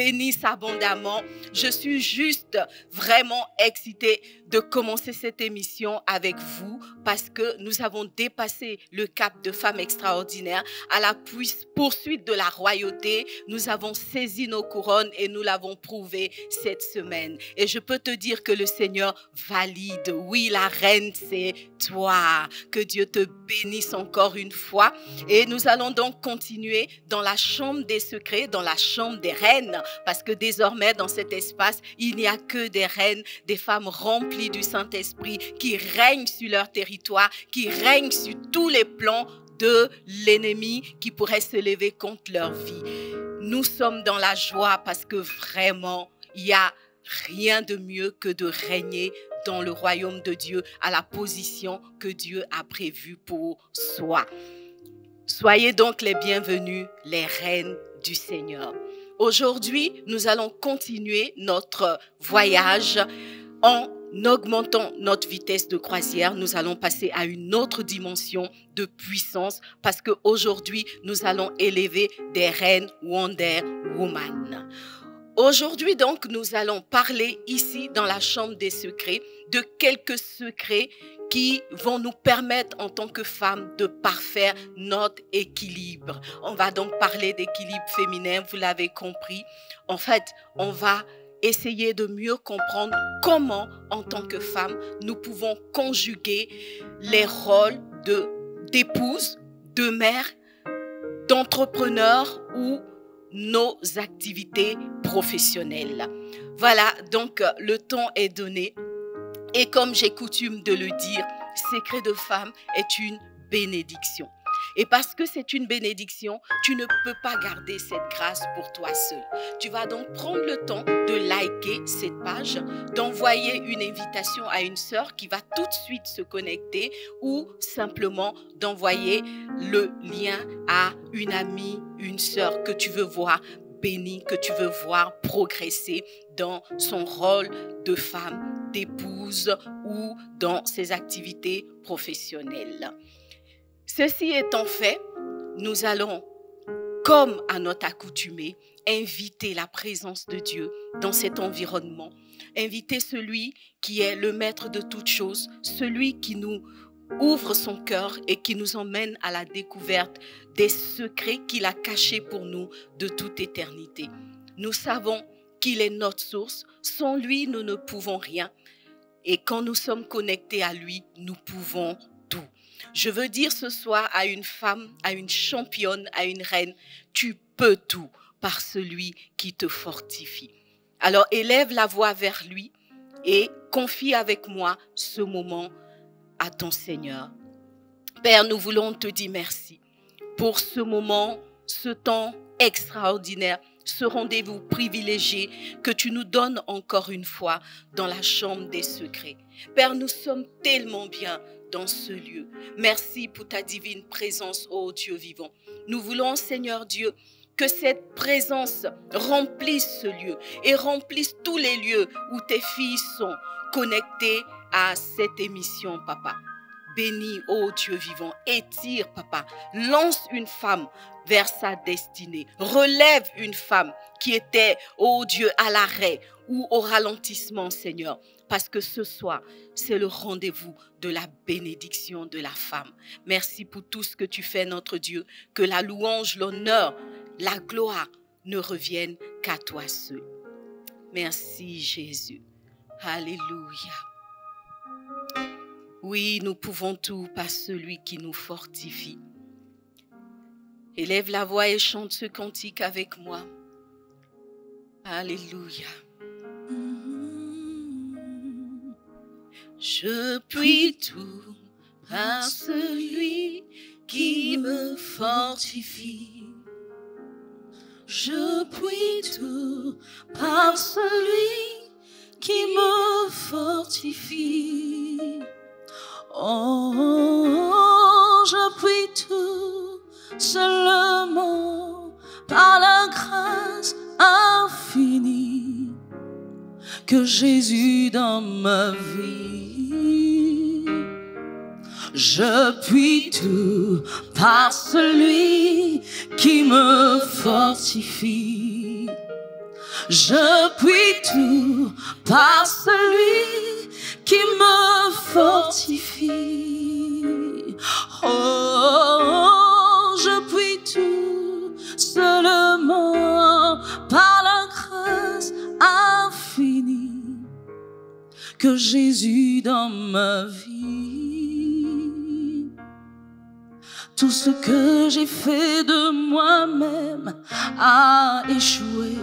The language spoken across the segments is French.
bénisse abondamment. Je suis juste vraiment excitée de commencer cette émission avec vous parce que nous avons dépassé le cap de femmes extraordinaires à la poursuite de la royauté. Nous avons saisi nos couronnes et nous l'avons prouvé cette semaine. Et je peux te dire que le Seigneur valide. Oui, la reine, c'est toi. Que Dieu te bénisse encore une fois. Et nous allons donc continuer dans la chambre des secrets, dans la chambre des reines, parce que désormais, dans cet espace, il n'y a que des reines, des femmes remplies du Saint-Esprit qui règnent sur leur territoire, qui règnent sur tous les plans de l'ennemi qui pourrait se lever contre leur vie. Nous sommes dans la joie parce que vraiment, il n'y a rien de mieux que de régner dans le royaume de Dieu à la position que Dieu a prévue pour soi. Soyez donc les bienvenus, les reines du Seigneur. Aujourd'hui, nous allons continuer notre voyage en augmentant notre vitesse de croisière. Nous allons passer à une autre dimension de puissance parce qu'aujourd'hui, nous allons élever des reines Wonder Woman. Aujourd'hui, donc, nous allons parler ici dans la chambre des secrets de quelques secrets qui vont nous permettre en tant que femmes de parfaire notre équilibre. On va donc parler d'équilibre féminin, vous l'avez compris. En fait, on va essayer de mieux comprendre comment, en tant que femmes, nous pouvons conjuguer les rôles d'épouse, de mère, d'entrepreneur ou nos activités professionnelles. Voilà, donc le temps est donné. Et comme j'ai coutume de le dire, Secret de femme est une bénédiction. Et parce que c'est une bénédiction, tu ne peux pas garder cette grâce pour toi seul. Tu vas donc prendre le temps de liker cette page, d'envoyer une invitation à une sœur qui va tout de suite se connecter ou simplement d'envoyer le lien à une amie, une sœur que tu veux voir bénie, que tu veux voir progresser dans son rôle de femme, d'épouse ou dans ses activités professionnelles. Ceci étant fait, nous allons, comme à notre accoutumée, inviter la présence de Dieu dans cet environnement. Inviter celui qui est le maître de toutes choses, celui qui nous ouvre son cœur et qui nous emmène à la découverte des secrets qu'il a cachés pour nous de toute éternité. Nous savons qu'il est notre source. Sans lui, nous ne pouvons rien. Et quand nous sommes connectés à lui, nous pouvons tout. Je veux dire ce soir à une femme, à une championne, à une reine, tu peux tout par celui qui te fortifie. Alors élève la voix vers lui et confie avec moi ce moment à ton Seigneur. Père, nous voulons te dire merci pour ce moment, ce temps extraordinaire, ce rendez-vous privilégié que tu nous donnes encore une fois dans la chambre des secrets. Père, nous sommes tellement bien dans ce lieu. Merci pour ta divine présence, ô Dieu vivant. Nous voulons, Seigneur Dieu, que cette présence remplisse ce lieu et remplisse tous les lieux où tes filles sont connectées à cette émission, Papa. Bénis, ô Dieu vivant, étire, Papa, lance une femme vers sa destinée. Relève une femme qui était, ô Dieu, à l'arrêt ou au ralentissement, Seigneur. Parce que ce soir, c'est le rendez-vous de la bénédiction de la femme. Merci pour tout ce que tu fais, notre Dieu. Que la louange, l'honneur, la gloire ne reviennent qu'à toi seul. Merci, Jésus. Alléluia. Oui, nous pouvons tout par celui qui nous fortifie. Élève la voix et chante ce cantique avec moi. Alléluia. Je puis tout par celui qui me fortifie. Je puis tout par celui qui me fortifie. Oh, je puis tout seulement par la grâce infinie que Jésus dans ma vie. Je puis tout par celui qui me fortifie. Je puis tout par celui qui me fortifie. Oh, je puis tout seulement par la grâce infinie que Jésus dans ma vie. Tout ce que j'ai fait de moi-même a échoué.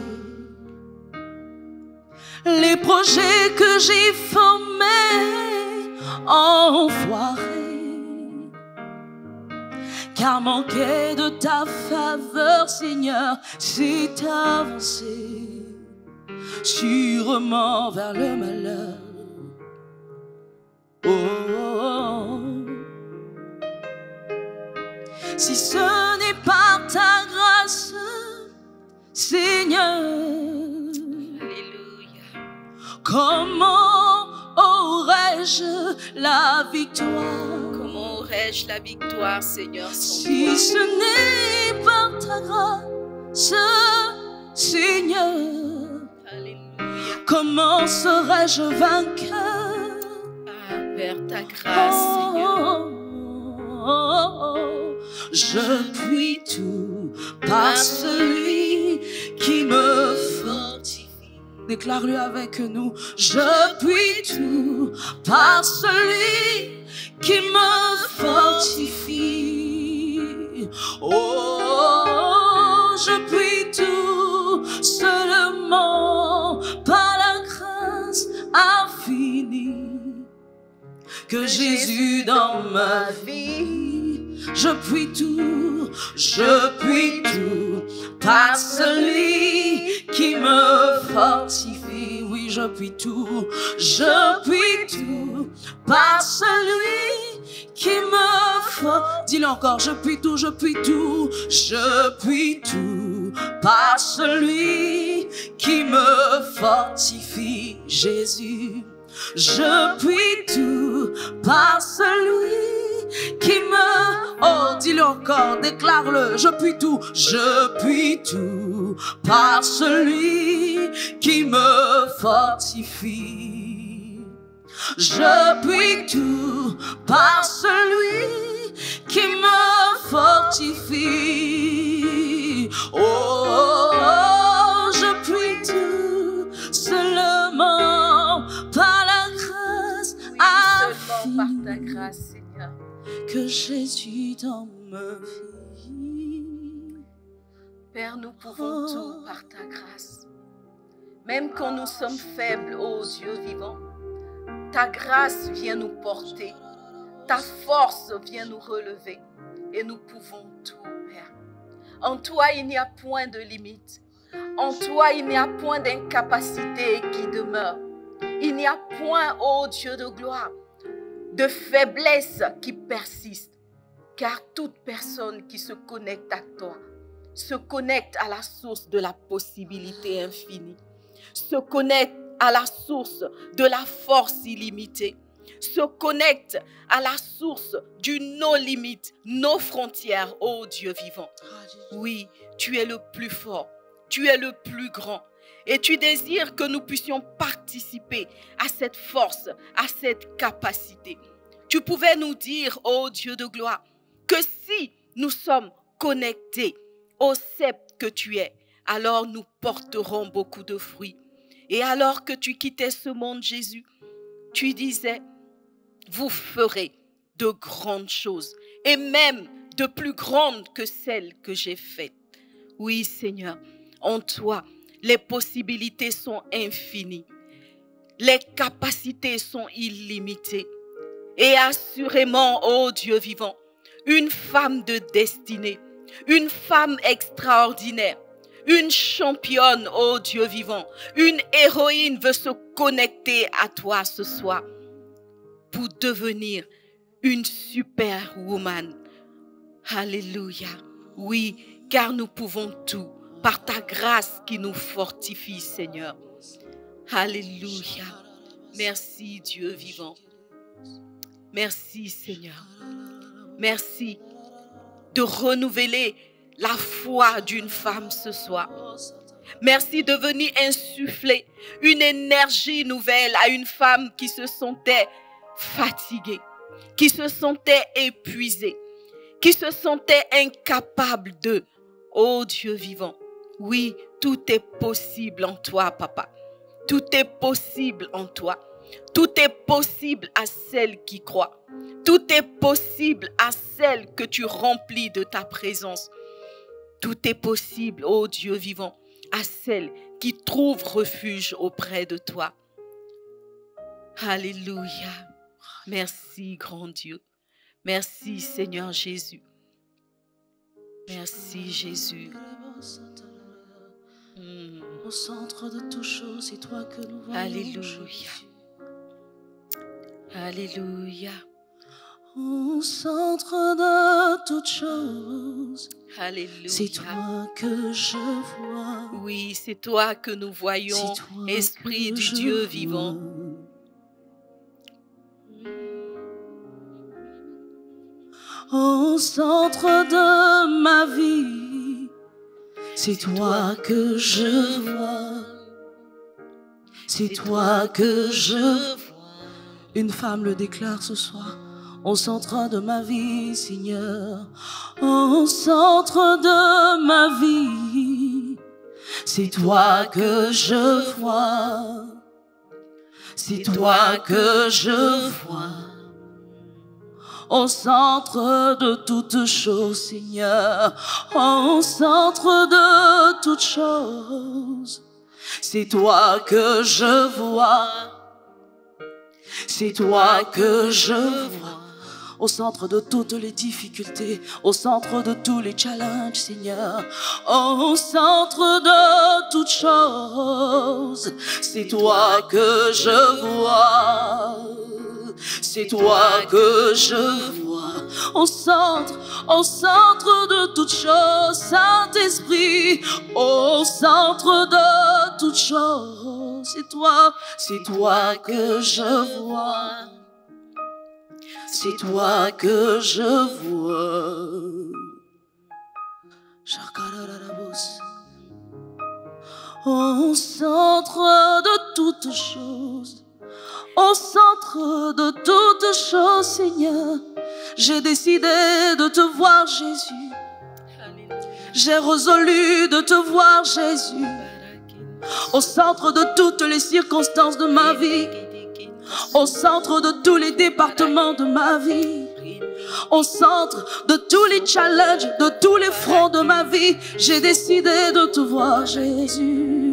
Les projets que j'ai formés ont foiré, car manquer de ta faveur, Seigneur, c'est avancer sûrement vers le malheur. Oh, oh, oh. Si ce n'est pas ta grâce, Seigneur, Alléluia. comment aurais-je la victoire? Comment aurais-je la victoire, Seigneur, sans Si toi? ce n'est pas ta grâce, Seigneur, Alléluia. comment serais-je vainqueur? Ah, vers ta grâce, Seigneur. Je puis tout par celui qui me fortifie. Déclare-le avec nous. Je puis tout par celui qui me fortifie. Oh, je puis tout seulement par la grâce infinie que Jésus dans ma vie. Je puis tout par celui qui me fortifie. Oui, je puis tout par celui qui me fortifie. Dis-le encore, je puis tout par celui qui me fortifie, Jésus. Je puis tout par celui qui me... Oh, dis-le encore, déclare-le. Je puis tout par celui qui me fortifie. Je puis tout par celui qui me fortifie. Oh, je puis tout seulement par la grâce Seulement par ta grâce, Seigneur. que Jésus dans ma vie. Père, nous pouvons tout par ta grâce. Même quand nous sommes faibles, ô Dieu vivant, ta grâce vient nous porter. Ta force vient nous relever. Et nous pouvons tout, Père. En toi, il n'y a point de limite. En toi, il n'y a point d'incapacité qui demeure. Il n'y a point, ô Dieu de gloire, de faiblesse qui persiste. Car toute personne qui se connecte à toi se connecte à la source de la possibilité infinie, se connecte à la source de la force illimitée, se connecte à la source du no limite, nos frontières, ô Dieu vivant. Oui, tu es le plus fort, tu es le plus grand. Et tu désires que nous puissions participer à cette force, à cette capacité. Tu pouvais nous dire, ô Dieu de gloire, que si nous sommes connectés au sceptre que tu es, alors nous porterons beaucoup de fruits. Et alors que tu quittais ce monde, Jésus, tu disais, vous ferez de grandes choses, et même de plus grandes que celles que j'ai faites. Oui, Seigneur, en toi, les possibilités sont infinies. Les capacités sont illimitées. Et assurément, ô Dieu vivant, une femme de destinée, une femme extraordinaire, une championne, ô Dieu vivant, une héroïne veut se connecter à toi ce soir pour devenir une superwoman. Alléluia. Oui, car nous pouvons tout par ta grâce qui nous fortifie, Seigneur. Alléluia. Merci, Dieu vivant. Merci, Seigneur. Merci de renouveler la foi d'une femme ce soir. Merci de venir insuffler une énergie nouvelle à une femme qui se sentait fatiguée, qui se sentait épuisée, qui se sentait incapable de. Oh Dieu vivant, oui, tout est possible en toi, papa. Tout est possible en toi. Tout est possible à celle qui croit. Tout est possible à celle que tu remplis de ta présence. Tout est possible, ô Dieu vivant, à celle qui trouve refuge auprès de toi. Alléluia. Merci, grand Dieu. Merci, Seigneur Jésus. Merci, Jésus. Au centre de toute chose, c'est toi que nous voyons. Alléluia. Alléluia. Au centre de toute chose, Alléluia. c'est toi que je vois. Oui, c'est toi que nous voyons, Esprit du Dieu vivant. Au centre de ma vie, c'est toi que je vois. C'est toi que je vois. Une femme le déclare ce soir. Au centre de ma vie, Seigneur. Au centre de ma vie, c'est toi que je vois. C'est toi que je vois. Au centre de toutes choses, Seigneur. Au centre de toutes choses, c'est toi que je vois. C'est toi que je vois. Au centre de toutes les difficultés, au centre de tous les challenges, Seigneur. Au centre de toutes choses, c'est toi que je vois. C'est toi que je vois. Au centre de toutes choses, Saint-Esprit. Au centre de toutes choses, c'est toi que je vois. C'est toi que je vois. Au centre de toutes choses, au centre de toutes choses, Seigneur, j'ai décidé de te voir, Jésus. J'ai résolu de te voir, Jésus. Au centre de toutes les circonstances de ma vie, au centre de tous les départements de ma vie, au centre de tous les challenges, de tous les fronts de ma vie, j'ai décidé de te voir, Jésus.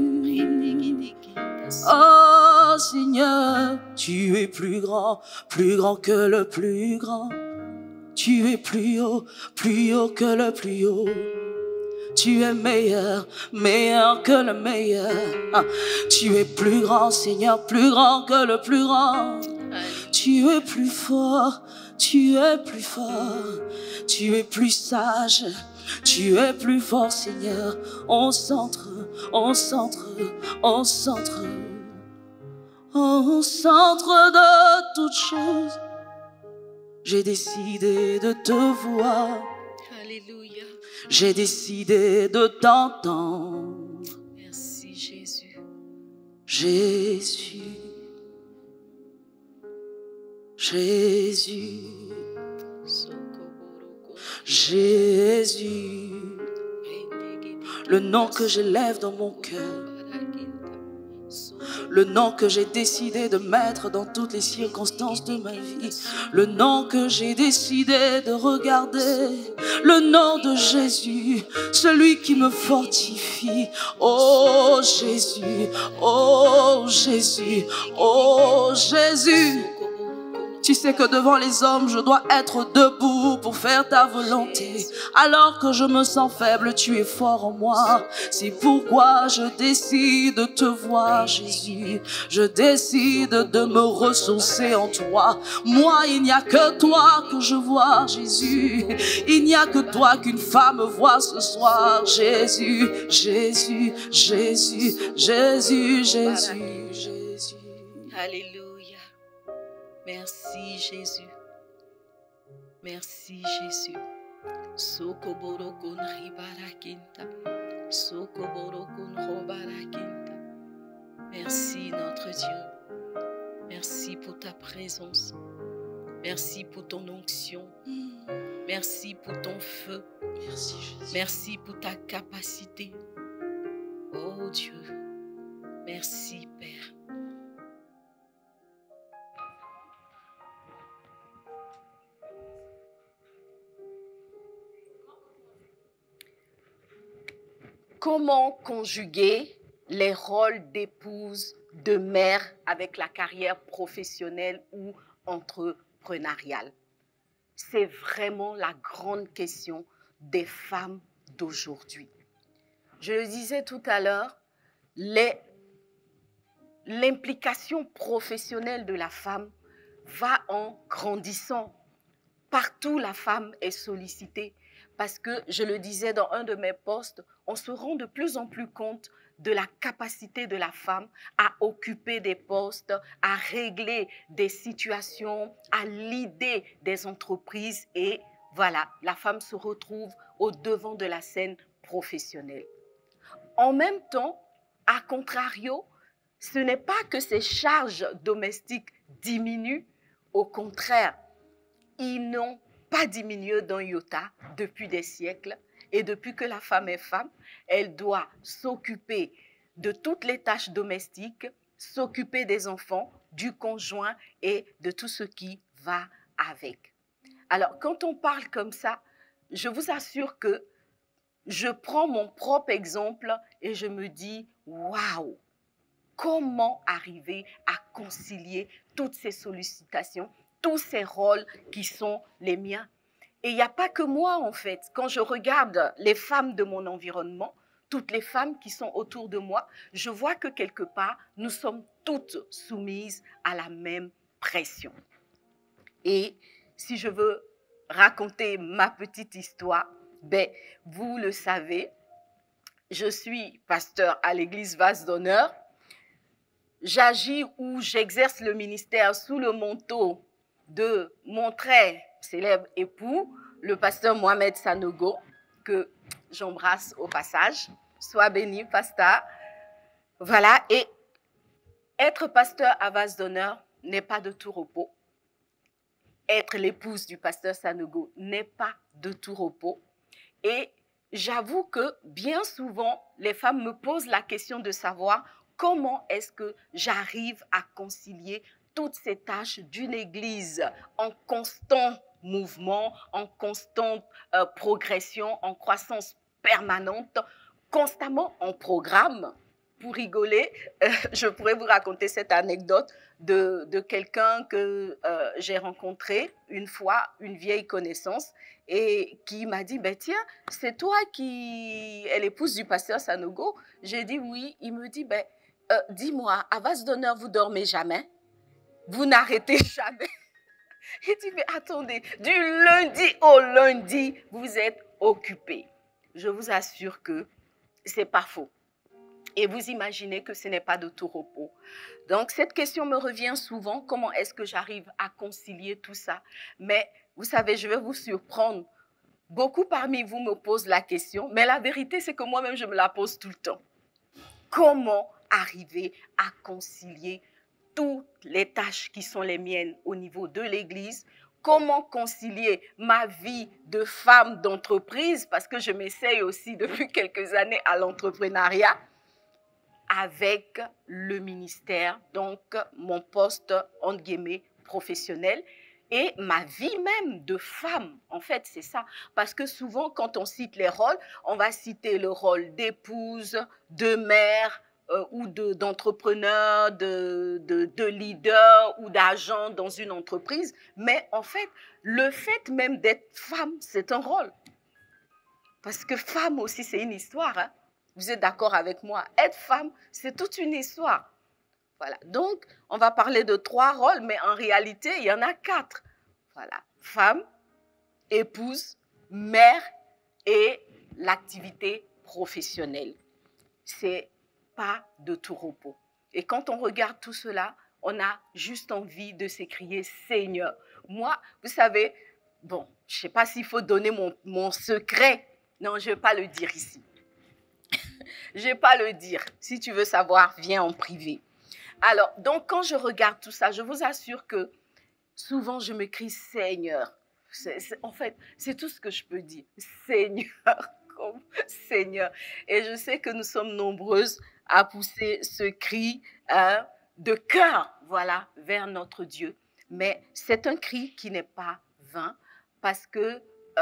Oh Seigneur, tu es plus grand que le plus grand. Tu es plus haut que le plus haut. Tu es meilleur que le meilleur. Tu es plus grand, Seigneur, plus grand que le plus grand. Tu es plus fort, tu es plus fort. Tu es plus sage, tu es plus fort, Seigneur. Au centre de toutes choses, j'ai décidé de te voir. Alléluia. J'ai décidé de t'entendre. Merci Jésus. Jésus. Jésus. Jésus. Le nom que j'élève dans mon cœur. Le nom que j'ai décidé de mettre dans toutes les circonstances de ma vie. Le nom que j'ai décidé de regarder. Le nom de Jésus, celui qui me fortifie. Oh Jésus, oh Jésus, oh Jésus. Tu sais que devant les hommes, je dois être debout pour faire ta volonté. Alors que je me sens faible, tu es fort en moi. C'est pourquoi je décide de te voir, Jésus. Je décide de me ressourcer en toi. Moi, il n'y a que toi que je vois, Jésus. Il n'y a que toi qu'une femme voit ce soir, Jésus. Jésus, Jésus, Jésus, Jésus, Jésus. Alléluia. Merci Jésus. Merci Jésus. Merci notre Dieu. Merci pour ta présence. Merci pour ton onction. Merci pour ton feu. Merci Jésus. Merci pour ta capacité. Oh Dieu, merci Père. Comment conjuguer les rôles d'épouse, de mère avec la carrière professionnelle ou entrepreneuriale? C'est vraiment la grande question des femmes d'aujourd'hui. Je le disais tout à l'heure, l'implication professionnelle de la femme va en grandissant. Partout, la femme est sollicitée parce que, je le disais dans un de mes posts, on se rend de plus en plus compte de la capacité de la femme à occuper des postes, à régler des situations, à l'idée des entreprises et voilà, la femme se retrouve au devant de la scène professionnelle. En même temps, à contrario, ce n'est pas que ces charges domestiques diminuent, au contraire, ils n'ont pas diminué d'un iota depuis des siècles. Et depuis que la femme est femme, elle doit s'occuper de toutes les tâches domestiques, s'occuper des enfants, du conjoint et de tout ce qui va avec. Alors, quand on parle comme ça, je vous assure que je prends mon propre exemple et je me dis, waouh, comment arriver à concilier toutes ces sollicitations, tous ces rôles qui sont les miens? Et il n'y a pas que moi, en fait. Quand je regarde les femmes de mon environnement, toutes les femmes qui sont autour de moi, je vois que quelque part, nous sommes toutes soumises à la même pression. Et si je veux raconter ma petite histoire, ben, vous le savez, je suis pasteur à l'église Vase d'Honneur. J'agis ou j'exerce le ministère sous le manteau de mon très célèbre époux, le pasteur Mohamed Sanogo, que j'embrasse au passage. Sois béni, pasteur. Voilà, et être pasteur à Vase d'Honneur n'est pas de tout repos. Être l'épouse du pasteur Sanogo n'est pas de tout repos. Et j'avoue que bien souvent, les femmes me posent la question de savoir comment est-ce que j'arrive à concilier toutes ces tâches d'une église en constant mouvement, en constante progression, en croissance permanente, constamment en programme. Pour rigoler, je pourrais vous raconter cette anecdote de quelqu'un que j'ai rencontré une fois, une vieille connaissance, et qui m'a dit, ben tiens, c'est toi qui es l'épouse du pasteur Sanogo? J'ai dit oui. Il me dit, ben dis-moi, à Vase d'Honneur, vous dormez jamais? Vous n'arrêtez jamais? Il dit, mais attendez, du lundi au lundi, vous êtes occupé. Je vous assure que c'est pas faux. Et vous imaginez que ce n'est pas de tout repos. Donc, cette question me revient souvent. Comment est-ce que j'arrive à concilier tout ça? Mais vous savez, je vais vous surprendre. Beaucoup parmi vous me posent la question, mais la vérité, c'est que moi-même, je me la pose tout le temps. Comment arriver à concilier toutes les tâches qui sont les miennes au niveau de l'Église? Comment concilier ma vie de femme d'entreprise, parce que je m'essaye aussi depuis quelques années à l'entrepreneuriat, avec le ministère, donc mon poste, entre guillemets, professionnel, et ma vie même de femme. En fait, c'est ça. Parce que souvent, quand on cite les rôles, on va citer le rôle d'épouse, de mère, ou d'entrepreneur, de leader ou d'agent dans une entreprise. Mais en fait, le fait même d'être femme, c'est un rôle. Parce que femme aussi, c'est une histoire, hein. Vous êtes d'accord avec moi? Être femme, c'est toute une histoire. Voilà. Donc, on va parler de 3 rôles, mais en réalité, il y en a 4. Voilà. Femme, épouse, mère et l'activité professionnelle. C'est pas de tout repos. Et quand on regarde tout cela, on a juste envie de s'écrier Seigneur. Moi, vous savez, je ne sais pas s'il faut donner mon secret. Non, je ne vais pas le dire ici. Je vais pas le dire. Si tu veux savoir, viens en privé. Alors, donc, quand je regarde tout ça, je vous assure que souvent, je me crie Seigneur. En fait, c'est tout ce que je peux dire. Seigneur, comme Seigneur. Et je sais que nous sommes nombreuses à pousser ce cri de cœur, voilà, vers notre Dieu. Mais c'est un cri qui n'est pas vain parce que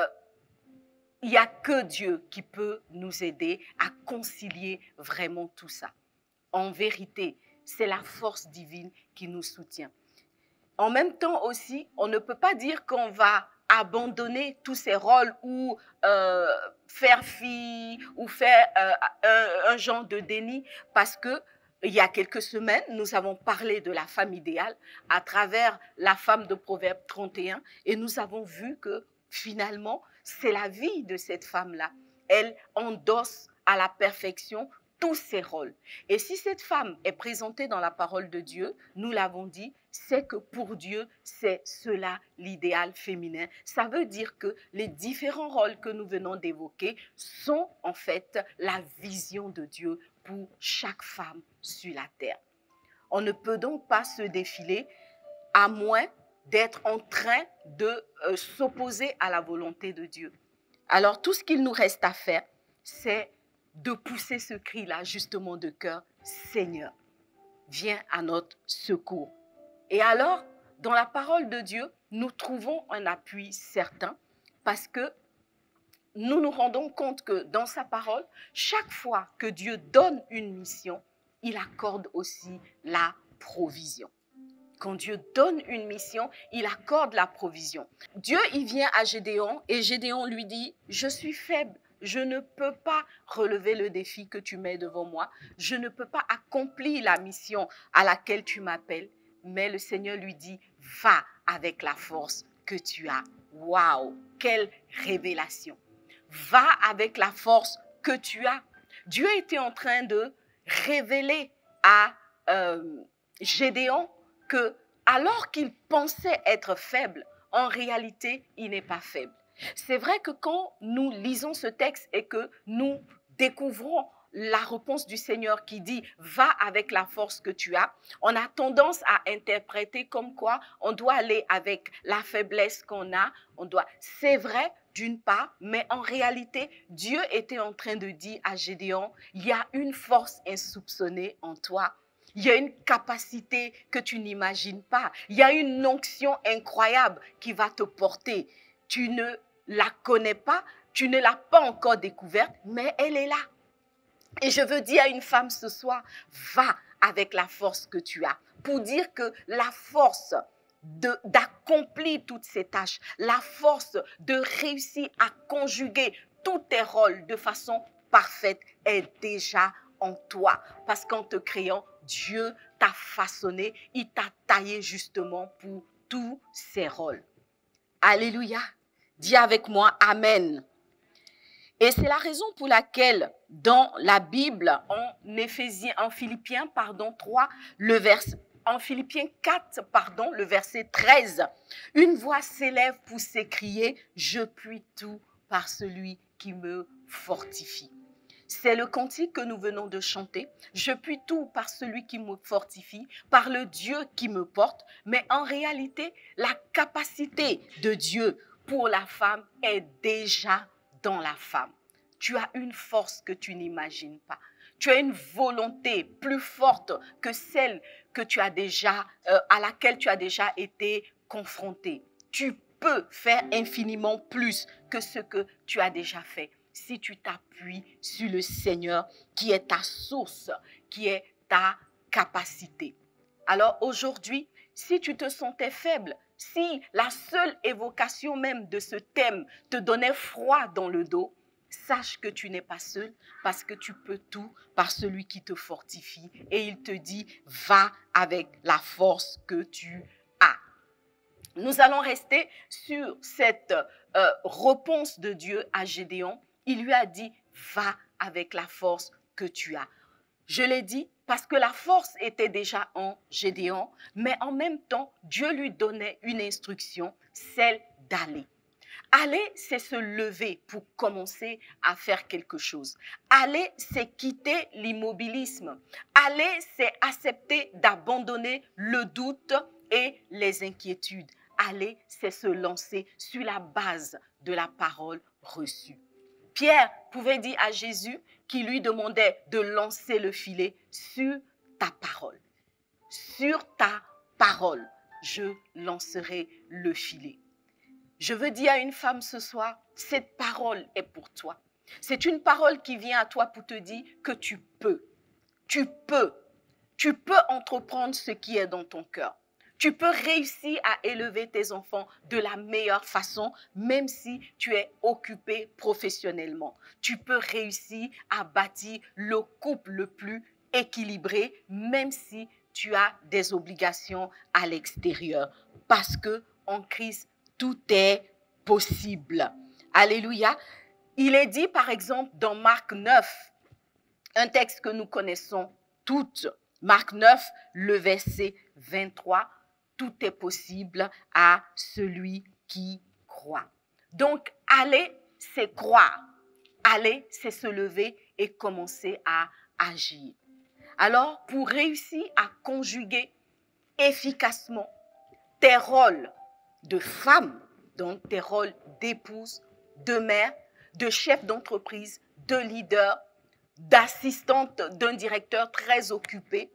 il n'y a que Dieu qui peut nous aider à concilier vraiment tout ça. En vérité, c'est la force divine qui nous soutient. En même temps aussi, on ne peut pas dire qu'on va abandonner tous ces rôles ou faire fi ou faire un genre de déni parce que il y a quelques semaines, nous avons parlé de la femme idéale à travers la femme de Proverbe 31 et nous avons vu que finalement, c'est la vie de cette femme-là. Elle endosse à la perfection tous ses rôles. Et si cette femme est présentée dans la parole de Dieu, nous l'avons dit, c'est que pour Dieu, c'est cela l'idéal féminin. Ça veut dire que les différents rôles que nous venons d'évoquer sont en fait la vision de Dieu pour chaque femme sur la terre. On ne peut donc pas se défiler à moins d'être en train de s'opposer à la volonté de Dieu. Alors tout ce qu'il nous reste à faire, c'est de pousser ce cri-là justement de cœur, Seigneur, viens à notre secours. Et alors, dans la parole de Dieu, nous trouvons un appui certain parce que nous nous rendons compte que dans sa parole, chaque fois que Dieu donne une mission, il accorde aussi la provision. Quand Dieu donne une mission, il accorde la provision. Dieu, il vient à Gédéon et Gédéon lui dit, je suis faible. Je ne peux pas relever le défi que tu mets devant moi. Je ne peux pas accomplir la mission à laquelle tu m'appelles. Mais le Seigneur lui dit, va avec la force que tu as. Waouh, quelle révélation. Va avec la force que tu as. Dieu était en train de révéler à Gédéon que alors qu'il pensait être faible, en réalité, il n'est pas faible. C'est vrai que quand nous lisons ce texte et que nous découvrons la réponse du Seigneur qui dit « Va avec la force que tu as », on a tendance à interpréter comme quoi on doit aller avec la faiblesse qu'on a. C'est vrai d'une part, mais en réalité, Dieu était en train de dire à Gédéon « Il y a une force insoupçonnée en toi ». Il y a une capacité que tu n'imagines pas. Il y a une onction incroyable qui va te porter. Tu ne la connais pas, tu ne l'as pas encore découverte, mais elle est là. Et je veux dire à une femme ce soir, va avec la force que tu as. Pour dire que la force d'accomplir toutes ces tâches, la force de réussir à conjuguer tous tes rôles de façon parfaite est déjà en toi. Parce qu'en te créant, Dieu t'a façonné, il t'a taillé justement pour tous ces rôles. Alléluia. Dis avec moi Amen. Et c'est la raison pour laquelle dans la Bible, en Philippiens 3, en Philippiens 4, le verset 13, une voix s'élève pour s'écrier « Je puis tout par celui qui me fortifie ». C'est le cantique que nous venons de chanter. Je puis tout par celui qui me fortifie, par le Dieu qui me porte. Mais en réalité, la capacité de Dieu pour la femme est déjà dans la femme. Tu as une force que tu n'imagines pas. Tu as une volonté plus forte que celle que tu as déjà, à laquelle tu as déjà été confronté. Tu peux faire infiniment plus que ce que tu as déjà fait si tu t'appuies sur le Seigneur qui est ta source, qui est ta capacité. Alors aujourd'hui, si tu te sentais faible, si la seule évocation même de ce thème te donnait froid dans le dos, sache que tu n'es pas seul parce que tu peux tout par celui qui te fortifie. Et il te dit, va avec la force que tu as. Nous allons rester sur cette réponse de Dieu à Gédéon. Il lui a dit, va avec la force que tu as. Je l'ai dit parce que la force était déjà en Gédéon, mais en même temps, Dieu lui donnait une instruction, celle d'aller. Aller, c'est se lever pour commencer à faire quelque chose. Aller, c'est quitter l'immobilisme. Aller, c'est accepter d'abandonner le doute et les inquiétudes. Aller, c'est se lancer sur la base de la parole reçue. Pierre pouvait dire à Jésus qui lui demandait de lancer le filet sur ta parole. Sur ta parole, je lancerai le filet. Je veux dire à une femme ce soir, cette parole est pour toi. C'est une parole qui vient à toi pour te dire que tu peux entreprendre ce qui est dans ton cœur. Tu peux réussir à élever tes enfants de la meilleure façon, même si tu es occupé professionnellement. Tu peux réussir à bâtir le couple le plus équilibré, même si tu as des obligations à l'extérieur. Parce qu'en Christ, tout est possible. Alléluia. Il est dit, par exemple, dans Marc 9, un texte que nous connaissons toutes, Marc 9, le verset 23, tout est possible à celui qui croit. Donc, aller, c'est croire. Aller, c'est se lever et commencer à agir. Alors, pour réussir à conjuguer efficacement tes rôles de femme, donc tes rôles d'épouse, de mère, de chef d'entreprise, de leader, d'assistante d'un directeur très occupé,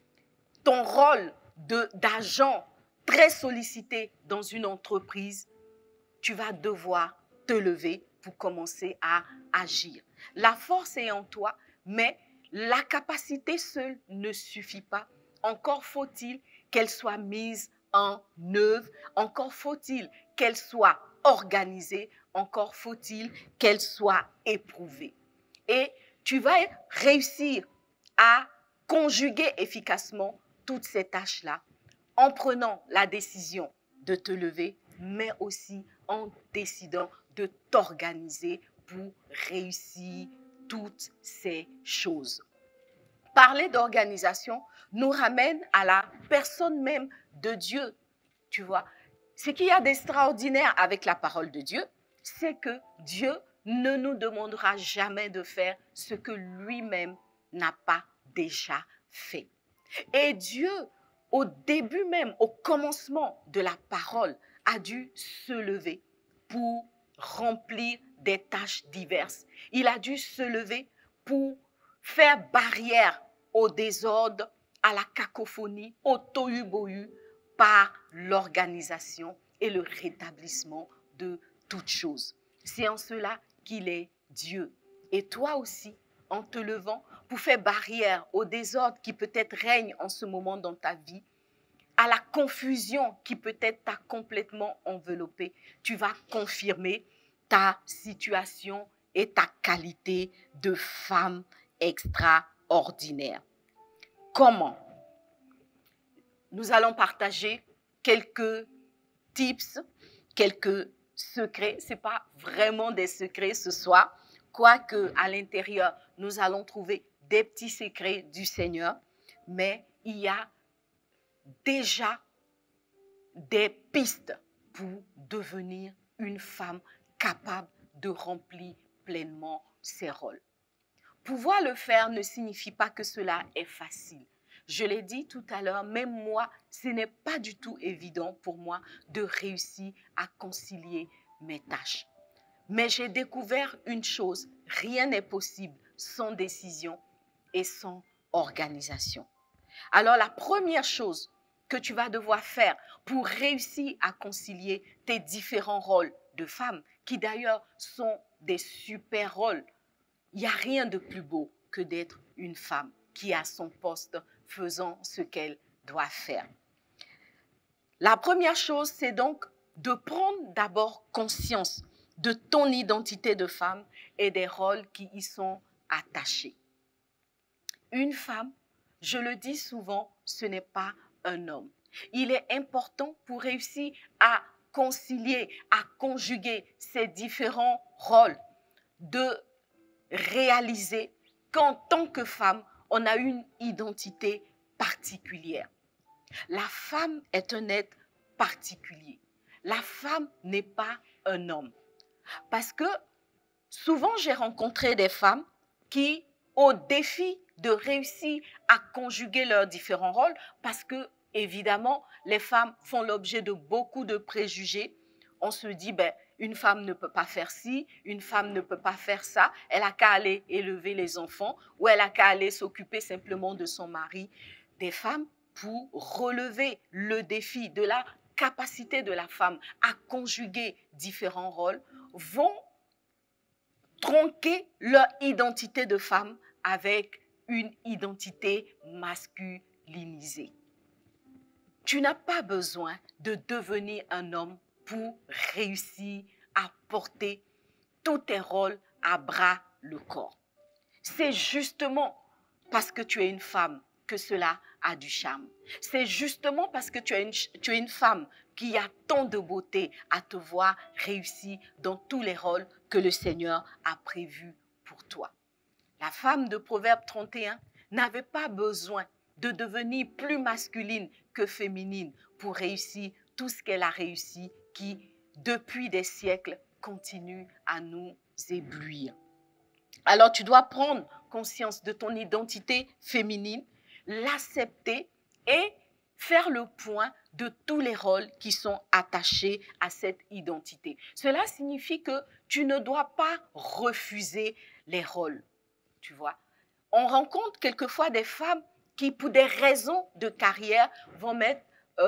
ton rôle d'agent très sollicité dans une entreprise, tu vas devoir te lever pour commencer à agir. La force est en toi, mais la capacité seule ne suffit pas. Encore faut-il qu'elle soit mise en œuvre, encore faut-il qu'elle soit organisée, encore faut-il qu'elle soit éprouvée. Et tu vas réussir à conjuguer efficacement toutes ces tâches-là en prenant la décision de te lever, mais aussi en décidant de t'organiser pour réussir toutes ces choses. Parler d'organisation nous ramène à la personne même de Dieu, tu vois. Ce qu'il y a d'extraordinaire avec la parole de Dieu, c'est que Dieu ne nous demandera jamais de faire ce que lui-même n'a pas déjà fait. Et Dieu, au début même, au commencement de la parole, a dû se lever pour remplir des tâches diverses. Il a dû se lever pour faire barrière au désordre, à la cacophonie, au tohu-bohu, par l'organisation et le rétablissement de toutes choses. C'est en cela qu'il est Dieu. Et toi aussi, en te levant pour faire barrière au désordre qui peut-être règne en ce moment dans ta vie, à la confusion qui peut-être t'a complètement enveloppé, tu vas confirmer ta situation et ta qualité de femme extraordinaire. Comment? Nous allons partager quelques tips, quelques secrets. Ce n'est pas vraiment des secrets ce soir, quoique à l'intérieur, nous allons trouver des petits secrets du Seigneur, mais il y a déjà des pistes pour devenir une femme capable de remplir pleinement ses rôles. Pouvoir le faire ne signifie pas que cela est facile. Je l'ai dit tout à l'heure, même moi, ce n'est pas du tout évident pour moi de réussir à concilier mes tâches. Mais j'ai découvert une chose, rien n'est possible sans décision et sans organisation. Alors la première chose que tu vas devoir faire pour réussir à concilier tes différents rôles de femme, qui d'ailleurs sont des super rôles, il n'y a rien de plus beau que d'être une femme qui a son poste faisant ce qu'elle doit faire. La première chose, c'est donc de prendre d'abord conscience de ton identité de femme et des rôles qui y sont attachés. Une femme, je le dis souvent, ce n'est pas un homme. Il est important pour réussir à concilier, à conjuguer ces différents rôles, de réaliser qu'en tant que femme, on a une identité particulière. La femme est un être particulier. la femme n'est pas un homme. Parce que souvent, j'ai rencontré des femmes qui, au défi de réussir à conjuguer leurs différents rôles, parce que, évidemment, les femmes font l'objet de beaucoup de préjugés. On se dit, ben, une femme ne peut pas faire ci, une femme ne peut pas faire ça, elle n'a qu'à aller élever les enfants ou elle n'a qu'à aller s'occuper simplement de son mari. Des femmes, pour relever le défi de la capacité de la femme à conjuguer différents rôles, vont tronquer leur identité de femme avec une identité masculinisée. Tu n'as pas besoin de devenir un homme pour réussir à porter tous tes rôles à bras le corps. C'est justement parce que tu es une femme que cela a du charme. C'est justement parce que tu es une femme qui a tant de beauté à te voir réussir dans tous les rôles que le Seigneur a prévus pour toi. La femme de Proverbe 31 n'avait pas besoin de devenir plus masculine que féminine pour réussir tout ce qu'elle a réussi, qui, depuis des siècles, continue à nous éblouir. Alors, tu dois prendre conscience de ton identité féminine, l'accepter et faire le point de tous les rôles qui sont attachés à cette identité. Cela signifie que tu ne dois pas refuser les rôles, tu vois. On rencontre quelquefois des femmes qui, pour des raisons de carrière, vont mettre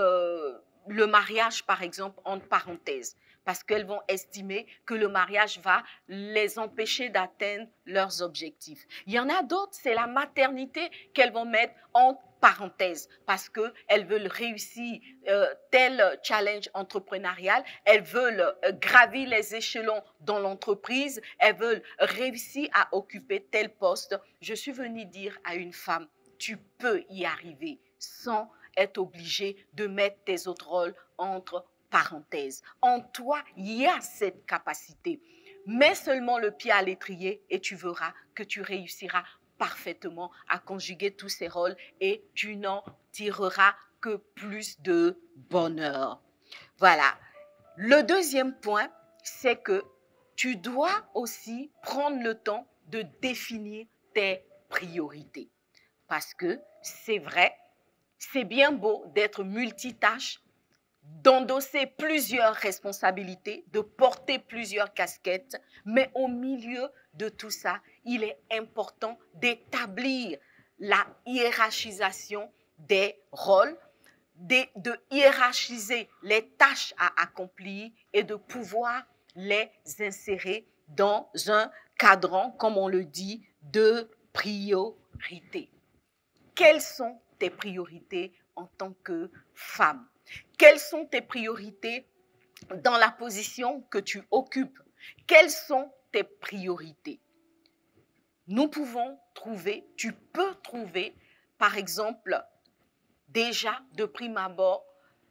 le mariage, par exemple, entre parenthèses, parce qu'elles vont estimer que le mariage va les empêcher d'atteindre leurs objectifs. Il y en a d'autres, c'est la maternité qu'elles vont mettre entre parenthèses, parce qu'elles veulent réussir tel challenge entrepreneurial, elles veulent gravir les échelons dans l'entreprise, elles veulent réussir à occuper tel poste. Je suis venue dire à une femme, tu peux y arriver sans être obligé de mettre tes autres rôles entre parenthèses. En toi, il y a cette capacité. Mets seulement le pied à l'étrier et tu verras que tu réussiras parfaitement à conjuguer tous ces rôles et tu n'en tireras que plus de bonheur. Voilà. Le deuxième point, c'est que tu dois aussi prendre le temps de définir tes priorités. Parce que c'est vrai, c'est bien beau d'être multitâche, d'endosser plusieurs responsabilités, de porter plusieurs casquettes, mais au milieu de tout ça, il est important d'établir la hiérarchisation des rôles, de hiérarchiser les tâches à accomplir et de pouvoir les insérer dans un cadran, comme on le dit, de priorité. Quelles sont tes priorités en tant que femme? Quelles sont tes priorités dans la position que tu occupes? Quelles sont tes priorités? Nous pouvons trouver, tu peux trouver, par exemple, déjà de prime abord,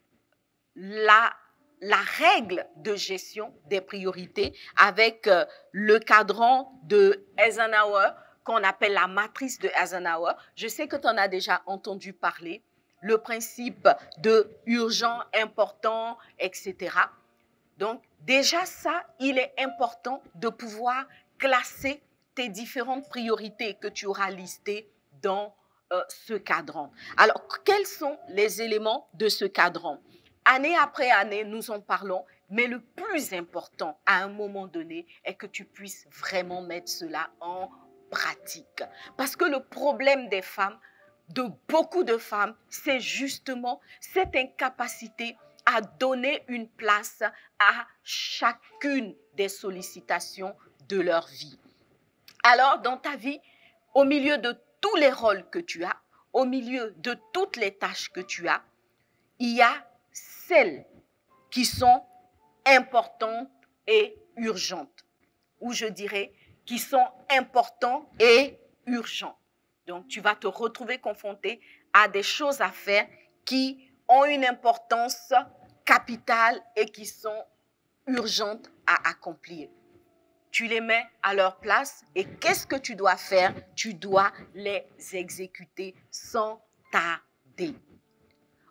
la règle de gestion des priorités avec le cadran de Eisenhower, qu'on appelle la matrice de Eisenhower. Je sais que tu en as déjà entendu parler. Le principe de urgent, important, etc. Donc, déjà ça, il est important de pouvoir classer tes différentes priorités que tu auras listées dans ce cadran. Alors, quels sont les éléments de ce cadran? Année après année, nous en parlons, mais le plus important à un moment donné est que tu puisses vraiment mettre cela en pratique. Parce que le problème des femmes, de beaucoup de femmes, c'est justement cette incapacité à donner une place à chacune des sollicitations de leur vie. Alors, dans ta vie, au milieu de tous les rôles que tu as, au milieu de toutes les tâches que tu as, il y a celles qui sont importantes et urgentes, ou je dirais qui sont importantes et urgentes. Donc, tu vas te retrouver confronté à des choses à faire qui ont une importance capitale et qui sont urgentes à accomplir. Tu les mets à leur place et qu'est-ce que tu dois faire? Tu dois les exécuter sans tarder.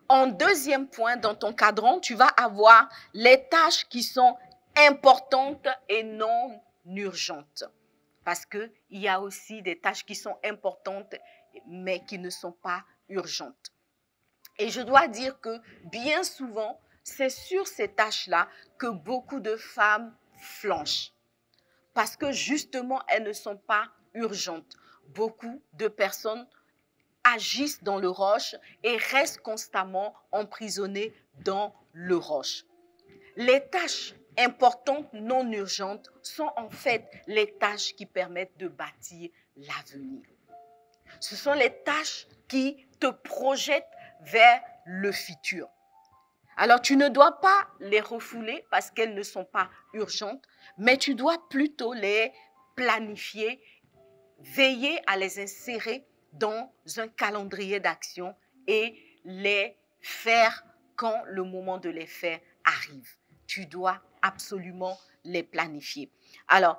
En deuxième point, dans ton cadran, tu vas avoir les tâches qui sont importantes et non urgentes. Parce qu'il y a aussi des tâches qui sont importantes, mais qui ne sont pas urgentes. Et je dois dire que bien souvent, c'est sur ces tâches-là que beaucoup de femmes flanchent. Parce que justement, elles ne sont pas urgentes. Beaucoup de personnes agissent dans le rush et restent constamment emprisonnées dans le rush. Les tâches importantes, non urgentes, sont en fait les tâches qui permettent de bâtir l'avenir. Ce sont les tâches qui te projettent vers le futur. Alors, tu ne dois pas les refouler parce qu'elles ne sont pas urgentes, mais tu dois plutôt les planifier, veiller à les insérer dans un calendrier d'action et les faire quand le moment de les faire arrive. Tu dois absolument les planifier. Alors,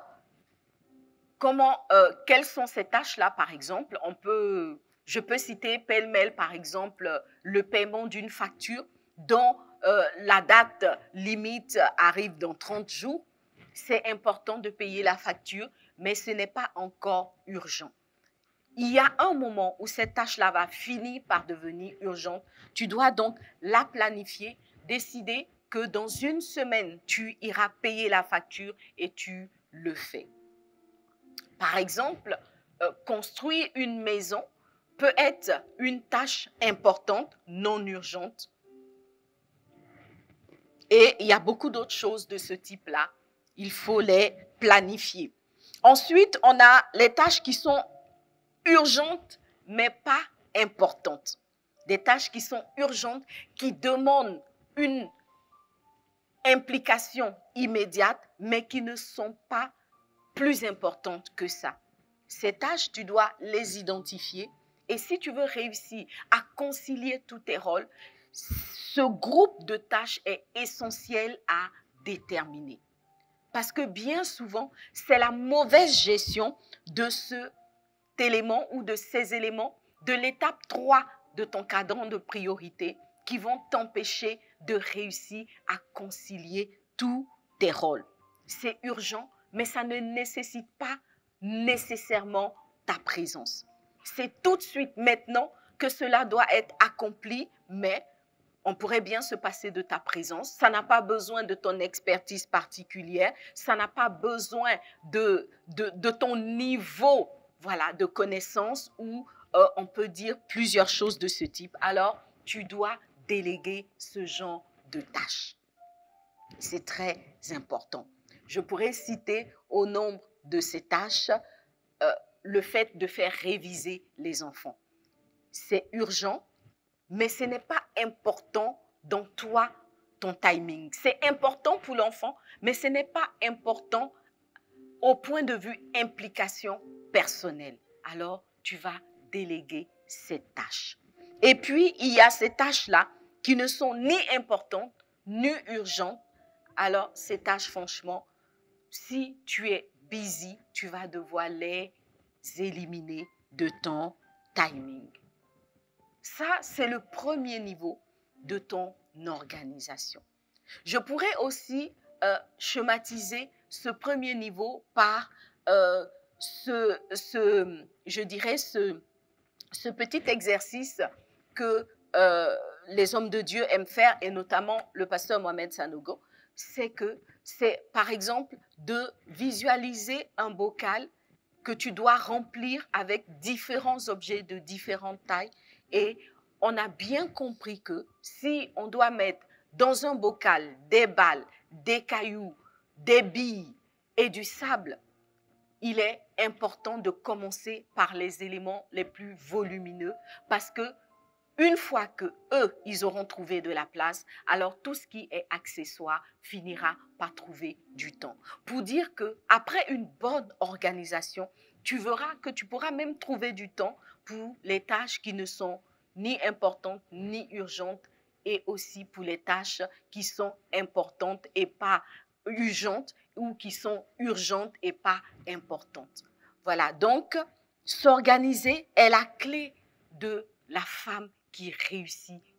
quelles sont ces tâches-là, par exemple? Je peux citer pêle-mêle, par exemple, le paiement d'une facture dont la date limite arrive dans 30 jours. C'est important de payer la facture, mais ce n'est pas encore urgent. Il y a un moment où cette tâche-là va finir par devenir urgente. Tu dois donc la planifier, décider que dans une semaine, tu iras payer la facture et tu le fais. Par exemple, construire une maison peut être une tâche importante, non urgente. Et il y a beaucoup d'autres choses de ce type-là. Il faut les planifier. Ensuite, on a les tâches qui sont urgentes, mais pas importantes. Des tâches qui sont urgentes, qui demandent une implication immédiate, mais qui ne sont pas plus importantes que ça. Ces tâches, tu dois les identifier. Et si tu veux réussir à concilier tous tes rôles, ce groupe de tâches est essentiel à déterminer. Parce que bien souvent, c'est la mauvaise gestion de cet élément ou de ces éléments de l'étape 3 de ton cadran de priorité qui vont t'empêcher de réussir à concilier tous tes rôles. C'est urgent, mais ça ne nécessite pas nécessairement ta présence. C'est tout de suite maintenant que cela doit être accompli, mais on pourrait bien se passer de ta présence. Ça n'a pas besoin de ton expertise particulière. Ça n'a pas besoin de ton niveau, voilà, de connaissance ou on peut dire plusieurs choses de ce type. Alors, tu dois déléguer ce genre de tâches. C'est très important. Je pourrais citer au nombre de ces tâches le fait de faire réviser les enfants. C'est urgent, mais ce n'est pas important dans toi, ton timing. C'est important pour l'enfant, mais ce n'est pas important au point de vue implication personnelle. Alors, tu vas déléguer cette tâche. Et puis, il y a ces tâches-là qui ne sont ni importantes, ni urgentes. Alors, ces tâches, franchement, si tu es busy, tu vas devoir les éliminer de ton timing. Ça, c'est le premier niveau de ton organisation. Je pourrais aussi schématiser ce premier niveau par ce petit exercice que les hommes de Dieu aiment faire, et notamment le pasteur Mohamed Sanogo, c'est par exemple de visualiser un bocal que tu dois remplir avec différents objets de différentes tailles. Et on a bien compris que si on doit mettre dans un bocal des balles, des cailloux, des billes et du sable, il est important de commencer par les éléments les plus volumineux parce que une fois que ils auront trouvé de la place, alors tout ce qui est accessoire finira par trouver du temps. Pour dire qu'après une bonne organisation, tu verras que tu pourras même trouver du temps pour les tâches qui ne sont ni importantes ni urgentes et aussi pour les tâches qui sont importantes et pas urgentes ou qui sont urgentes et pas importantes. Voilà, donc s'organiser est la clé de la femme qui réussit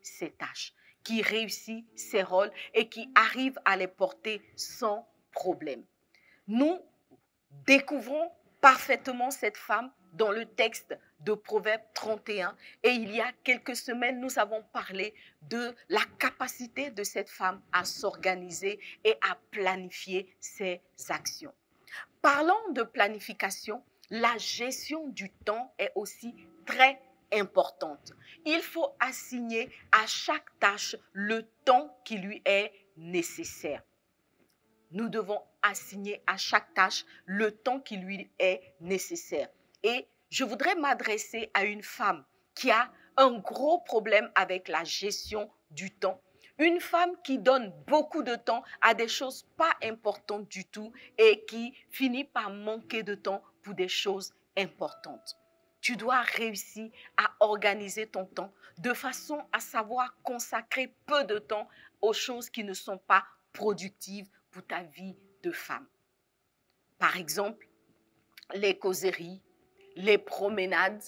ses tâches, qui réussit ses rôles et qui arrive à les porter sans problème. Nous découvrons parfaitement cette femme dans le texte de Proverbe 31. Et il y a quelques semaines, nous avons parlé de la capacité de cette femme à s'organiser et à planifier ses actions. Parlant de planification, la gestion du temps est aussi très importante. Il faut assigner à chaque tâche le temps qui lui est nécessaire. Nous devons assigner à chaque tâche le temps qui lui est nécessaire. Et je voudrais m'adresser à une femme qui a un gros problème avec la gestion du temps. Une femme qui donne beaucoup de temps à des choses pas importantes du tout et qui finit par manquer de temps pour des choses importantes. Tu dois réussir à organiser ton temps de façon à savoir consacrer peu de temps aux choses qui ne sont pas productives pour ta vie de femme. Par exemple, les causeries, les promenades,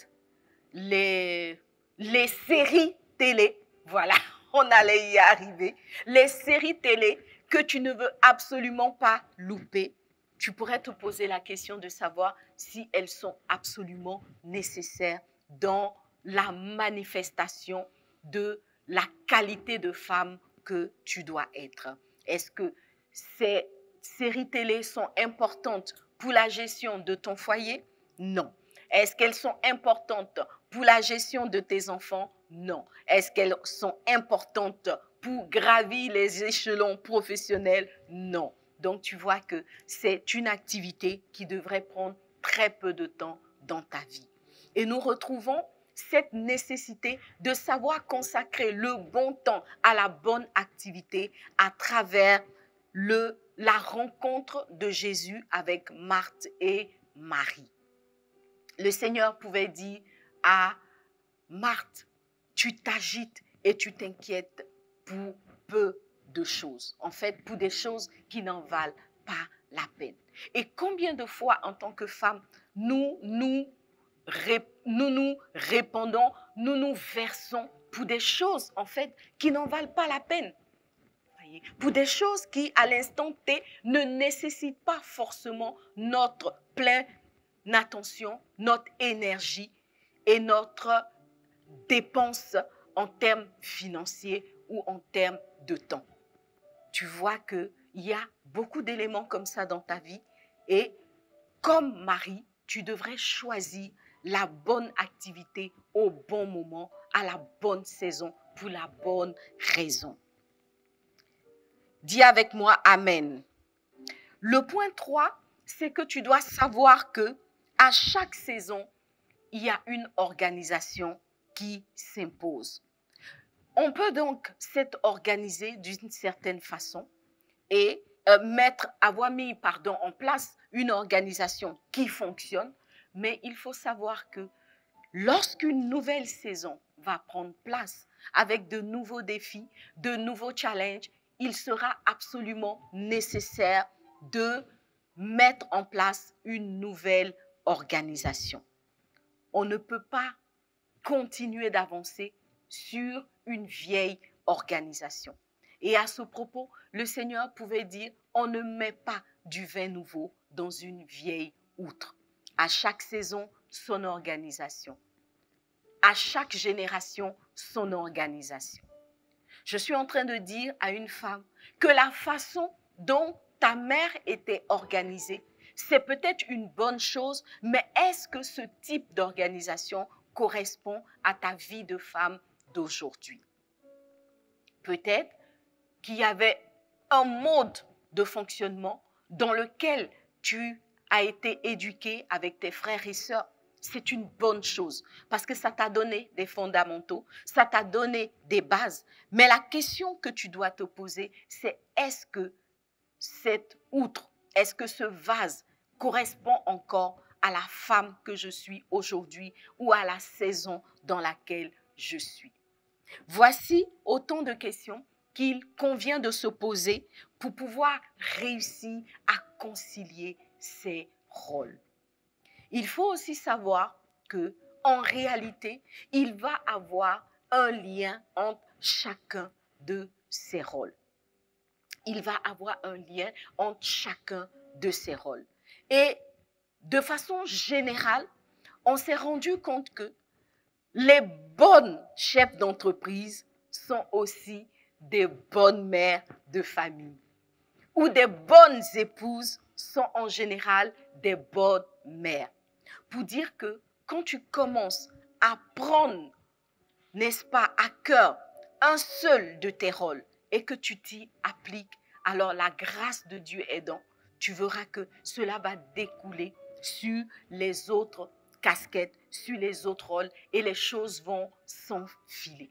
les séries télé. Voilà, on allait y arriver. Les séries télé que tu ne veux absolument pas louper. Tu pourrais te poser la question de savoir si elles sont absolument nécessaires dans la manifestation de la qualité de femme que tu dois être. Est-ce que ces séries télé sont importantes pour la gestion de ton foyer? Non. Est-ce qu'elles sont importantes pour la gestion de tes enfants? Non. Est-ce qu'elles sont importantes pour gravir les échelons professionnels? Non. Donc, tu vois que c'est une activité qui devrait prendre très peu de temps dans ta vie. Et nous retrouvons cette nécessité de savoir consacrer le bon temps à la bonne activité à travers la rencontre de Jésus avec Marthe et Marie. Le Seigneur pouvait dire à Marthe, tu t'agites et tu t'inquiètes pour peu de choses. En fait, pour des choses qui n'en valent pas la peine. Et combien de fois, en tant que femme, nous répondons, nous versons pour des choses, en fait, qui n'en valent pas la peine. Pour des choses qui, à l'instant T, ne nécessitent pas forcément notre pleine attention, notre énergie et notre dépense en termes financiers ou en termes de temps. Tu vois qu'il y a beaucoup d'éléments comme ça dans ta vie et comme Marie, tu devrais choisir la bonne activité au bon moment, à la bonne saison, pour la bonne raison. Dis avec moi Amen. Le point 3, c'est que tu dois savoir que à chaque saison, il y a une organisation qui s'impose. On peut donc s'être organisé d'une certaine façon et avoir mis en place une organisation qui fonctionne, mais il faut savoir que lorsqu'une nouvelle saison va prendre place avec de nouveaux défis, de nouveaux challenges, il sera absolument nécessaire de mettre en place une nouvelle organisation. On ne peut pas continuer d'avancer sur une vieille organisation. Et à ce propos, le Seigneur pouvait dire, on ne met pas du vin nouveau dans une vieille outre. À chaque saison, son organisation. À chaque génération, son organisation. Je suis en train de dire à une femme que la façon dont ta mère était organisée, c'est peut-être une bonne chose, mais est-ce que ce type d'organisation correspond à ta vie de femme d'aujourd'hui? Peut-être qu'il y avait un mode de fonctionnement dans lequel tu as été éduqué avec tes frères et sœurs. C'est une bonne chose parce que ça t'a donné des fondamentaux, ça t'a donné des bases. Mais la question que tu dois te poser, c'est est-ce que cette outre, est-ce que ce vase correspond encore à la femme que je suis aujourd'hui ou à la saison dans laquelle je suis? Voici autant de questions qu'il convient de se poser pour pouvoir réussir à concilier ces rôles. Il faut aussi savoir que, en réalité, il va avoir un lien entre chacun de ces rôles. Il va avoir un lien entre chacun de ces rôles. Et de façon générale, on s'est rendu compte que les bonnes chefs d'entreprise sont aussi des bonnes mères de famille, ou des bonnes épouses sont en général des bonnes mères. Pour dire que quand tu commences à prendre, n'est-ce pas, à cœur un seul de tes rôles et que tu t'y appliques, alors la grâce de Dieu aidant, tu verras que cela va découler sur les autres casquettes, sur les autres rôles et les choses vont s'enfiler.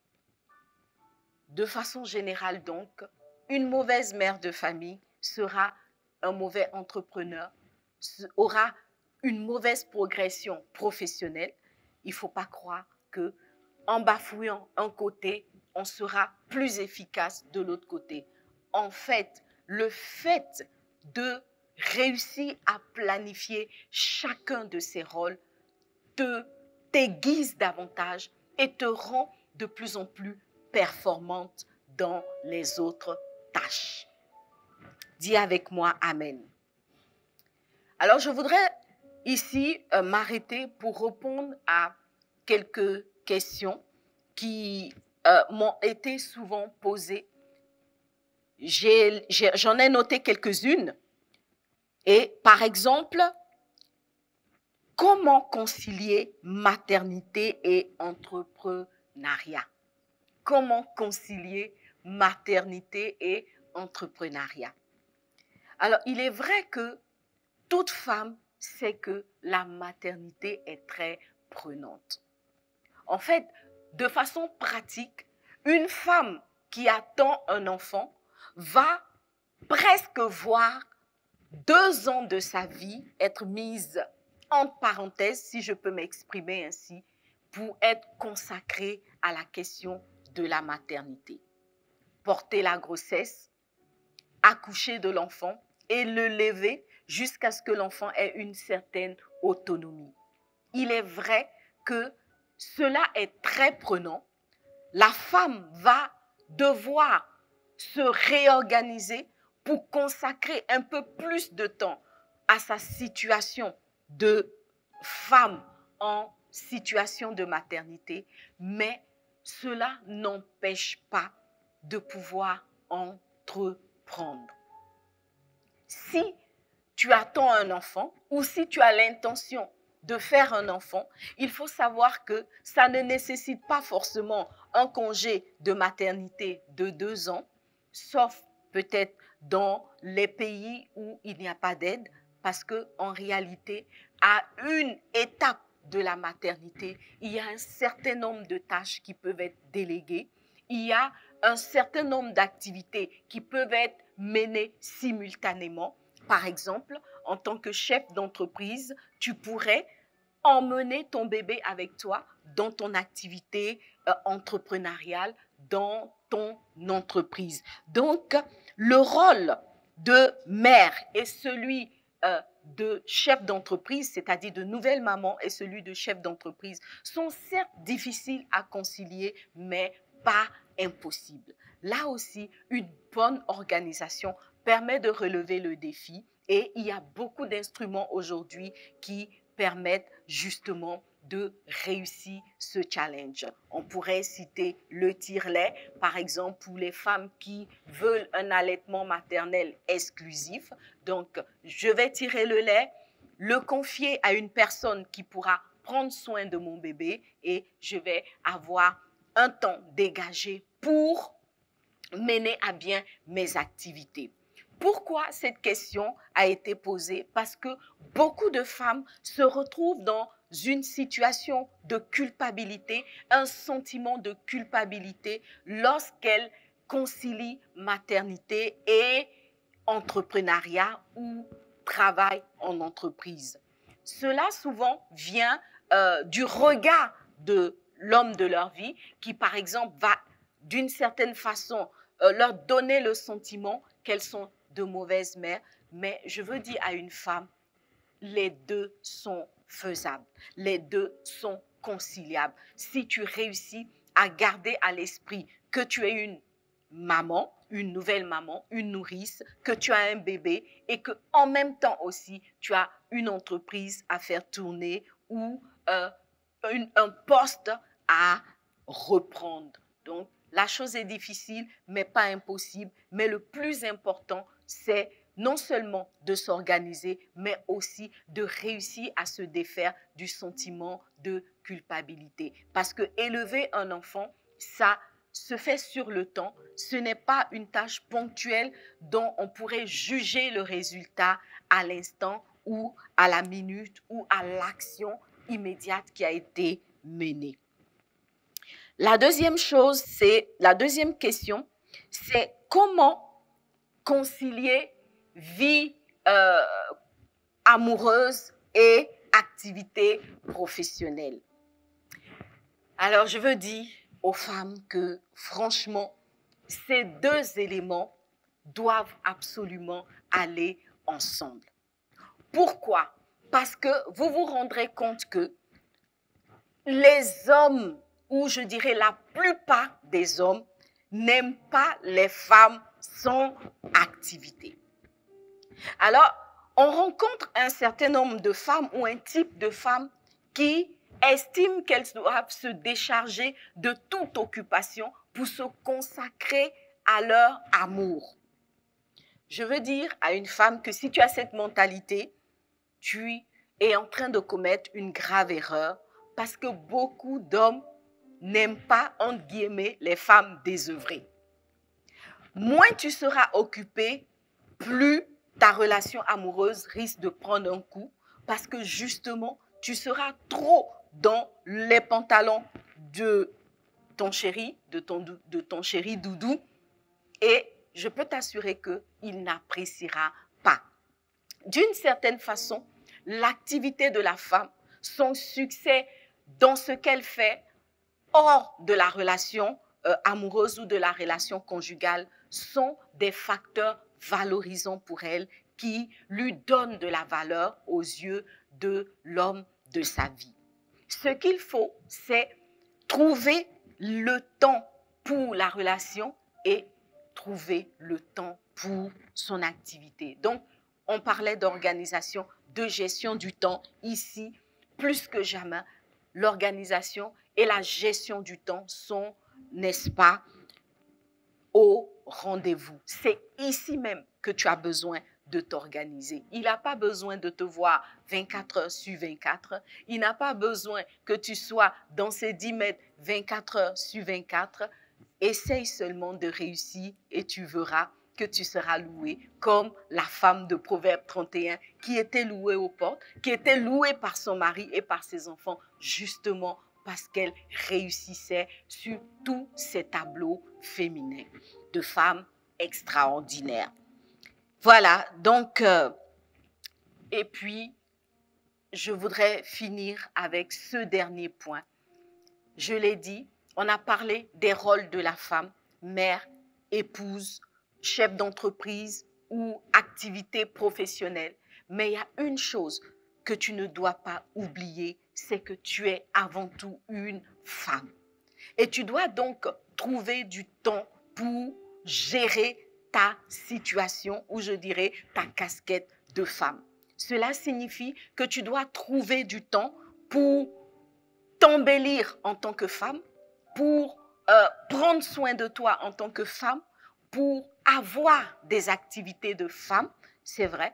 De façon générale donc, une mauvaise mère de famille sera un mauvais entrepreneur, aura une mauvaise progression professionnelle. Il ne faut pas croire que en bafouillant un côté, on sera plus efficace de l'autre côté. En fait, le fait de réussir à planifier chacun de ces rôles t'aiguise davantage et te rend de plus en plus performante dans les autres tâches. Dis avec moi Amen. Alors, je voudrais ici m'arrêter pour répondre à quelques questions qui m'ont été souvent posées. J'en ai noté quelques-unes. Et par exemple, comment concilier maternité et entrepreneuriat? Comment concilier maternité et entrepreneuriat? Alors, il est vrai que toute femme sait que la maternité est très prenante. En fait, de façon pratique, une femme qui attend un enfant va presque voir 2 ans de sa vie être mise entre parenthèses, si je peux m'exprimer ainsi, pour être consacrée à la question de la maternité. Porter la grossesse, accoucher de l'enfant et le lever jusqu'à ce que l'enfant ait une certaine autonomie. Il est vrai que cela est très prenant. La femme va devoir se réorganiser pour consacrer un peu plus de temps à sa situation de femme en situation de maternité, mais cela n'empêche pas de pouvoir entreprendre. Si tu attends un enfant ou si tu as l'intention de faire un enfant, il faut savoir que ça ne nécessite pas forcément un congé de maternité de 2 ans, sauf peut-être dans les pays où il n'y a pas d'aide, parce qu'en réalité, à une étape de la maternité, il y a un certain nombre de tâches qui peuvent être déléguées, il y a un certain nombre d'activités qui peuvent être menées simultanément. Par exemple, en tant que chef d'entreprise, tu pourrais emmener ton bébé avec toi dans ton activité entrepreneuriale, dans ton entreprise. Donc, le rôle de mère et celui de chef d'entreprise, c'est-à-dire de nouvelle maman, et celui de chef d'entreprise sont certes difficiles à concilier, mais pas impossibles. Là aussi, une bonne organisation permet de relever le défi et il y a beaucoup d'instruments aujourd'hui qui permettent justement de réussir ce challenge. On pourrait citer le tire-lait, par exemple, pour les femmes qui veulent un allaitement maternel exclusif. Donc, je vais tirer le lait, le confier à une personne qui pourra prendre soin de mon bébé et je vais avoir un temps dégagé pour mener à bien mes activités. Pourquoi cette question a été posée? Parce que beaucoup de femmes se retrouvent dans une situation de culpabilité, un sentiment de culpabilité lorsqu'elles concilient maternité et entrepreneuriat ou travail en entreprise. Cela souvent vient du regard de l'homme de leur vie qui, par exemple, va d'une certaine façon leur donner le sentiment qu'elles sont de mauvaises mères, mais je veux dire à une femme, les deux sont faisables, les deux sont conciliables. Si tu réussis à garder à l'esprit que tu es une maman, une nouvelle maman, une nourrice, que tu as un bébé et que en même temps aussi, tu as une entreprise à faire tourner ou un poste à reprendre. Donc, la chose est difficile, mais pas impossible. Mais le plus important, c'est non seulement de s'organiser, mais aussi de réussir à se défaire du sentiment de culpabilité. Parce que élever un enfant, ça se fait sur le temps. Ce n'est pas une tâche ponctuelle dont on pourrait juger le résultat à l'instant ou à la minute ou à l'action immédiate qui a été menée. La deuxième question, c'est comment concilier vie amoureuse et activité professionnelle. Alors, je veux dire aux femmes que, franchement, ces deux éléments doivent absolument aller ensemble. Pourquoi? Parce que vous vous rendrez compte que les hommes, ou je dirais la plupart des hommes, n'aiment pas les femmes sans activité. Alors, on rencontre un certain nombre de femmes ou un type de femmes qui estiment qu'elles doivent se décharger de toute occupation pour se consacrer à leur amour. Je veux dire à une femme que si tu as cette mentalité, tu es en train de commettre une grave erreur parce que beaucoup d'hommes n'aiment pas, entre guillemets, les femmes désœuvrées. Moins tu seras occupé, plus ta relation amoureuse risque de prendre un coup parce que justement, tu seras trop dans les pantalons de ton chéri, de ton chéri doudou et je peux t'assurer qu'il n'appréciera pas. D'une certaine façon, l'activité de la femme, son succès dans ce qu'elle fait hors de la relation amoureuse ou de la relation conjugale sont des facteurs valorisants pour elle qui lui donnent de la valeur aux yeux de l'homme de sa vie. Ce qu'il faut, c'est trouver le temps pour la relation et trouver le temps pour son activité. Donc, on parlait d'organisation, de gestion du temps. Ici, plus que jamais, l'organisation et la gestion du temps sont, n'est-ce pas, au rendez-vous. C'est ici même que tu as besoin de t'organiser. Il n'a pas besoin de te voir 24 heures sur 24. Il n'a pas besoin que tu sois dans ces 10 mètres 24 heures sur 24. Essaye seulement de réussir et tu verras que tu seras loué comme la femme de Proverbe 31 qui était louée aux portes, qui était louée par son mari et par ses enfants justement parce qu'elle réussissait sur tous ces tableaux féminins de femmes extraordinaires. Voilà, donc, et puis, je voudrais finir avec ce dernier point. Je l'ai dit, on a parlé des rôles de la femme, mère, épouse, chef d'entreprise ou activité professionnelle. Mais il y a une chose que tu ne dois pas oublier, c'est que tu es avant tout une femme. Et tu dois donc trouver du temps pour gérer ta situation ou je dirais ta casquette de femme. Cela signifie que tu dois trouver du temps pour t'embellir en tant que femme, pour prendre soin de toi en tant que femme, pour avoir des activités de femme, c'est vrai.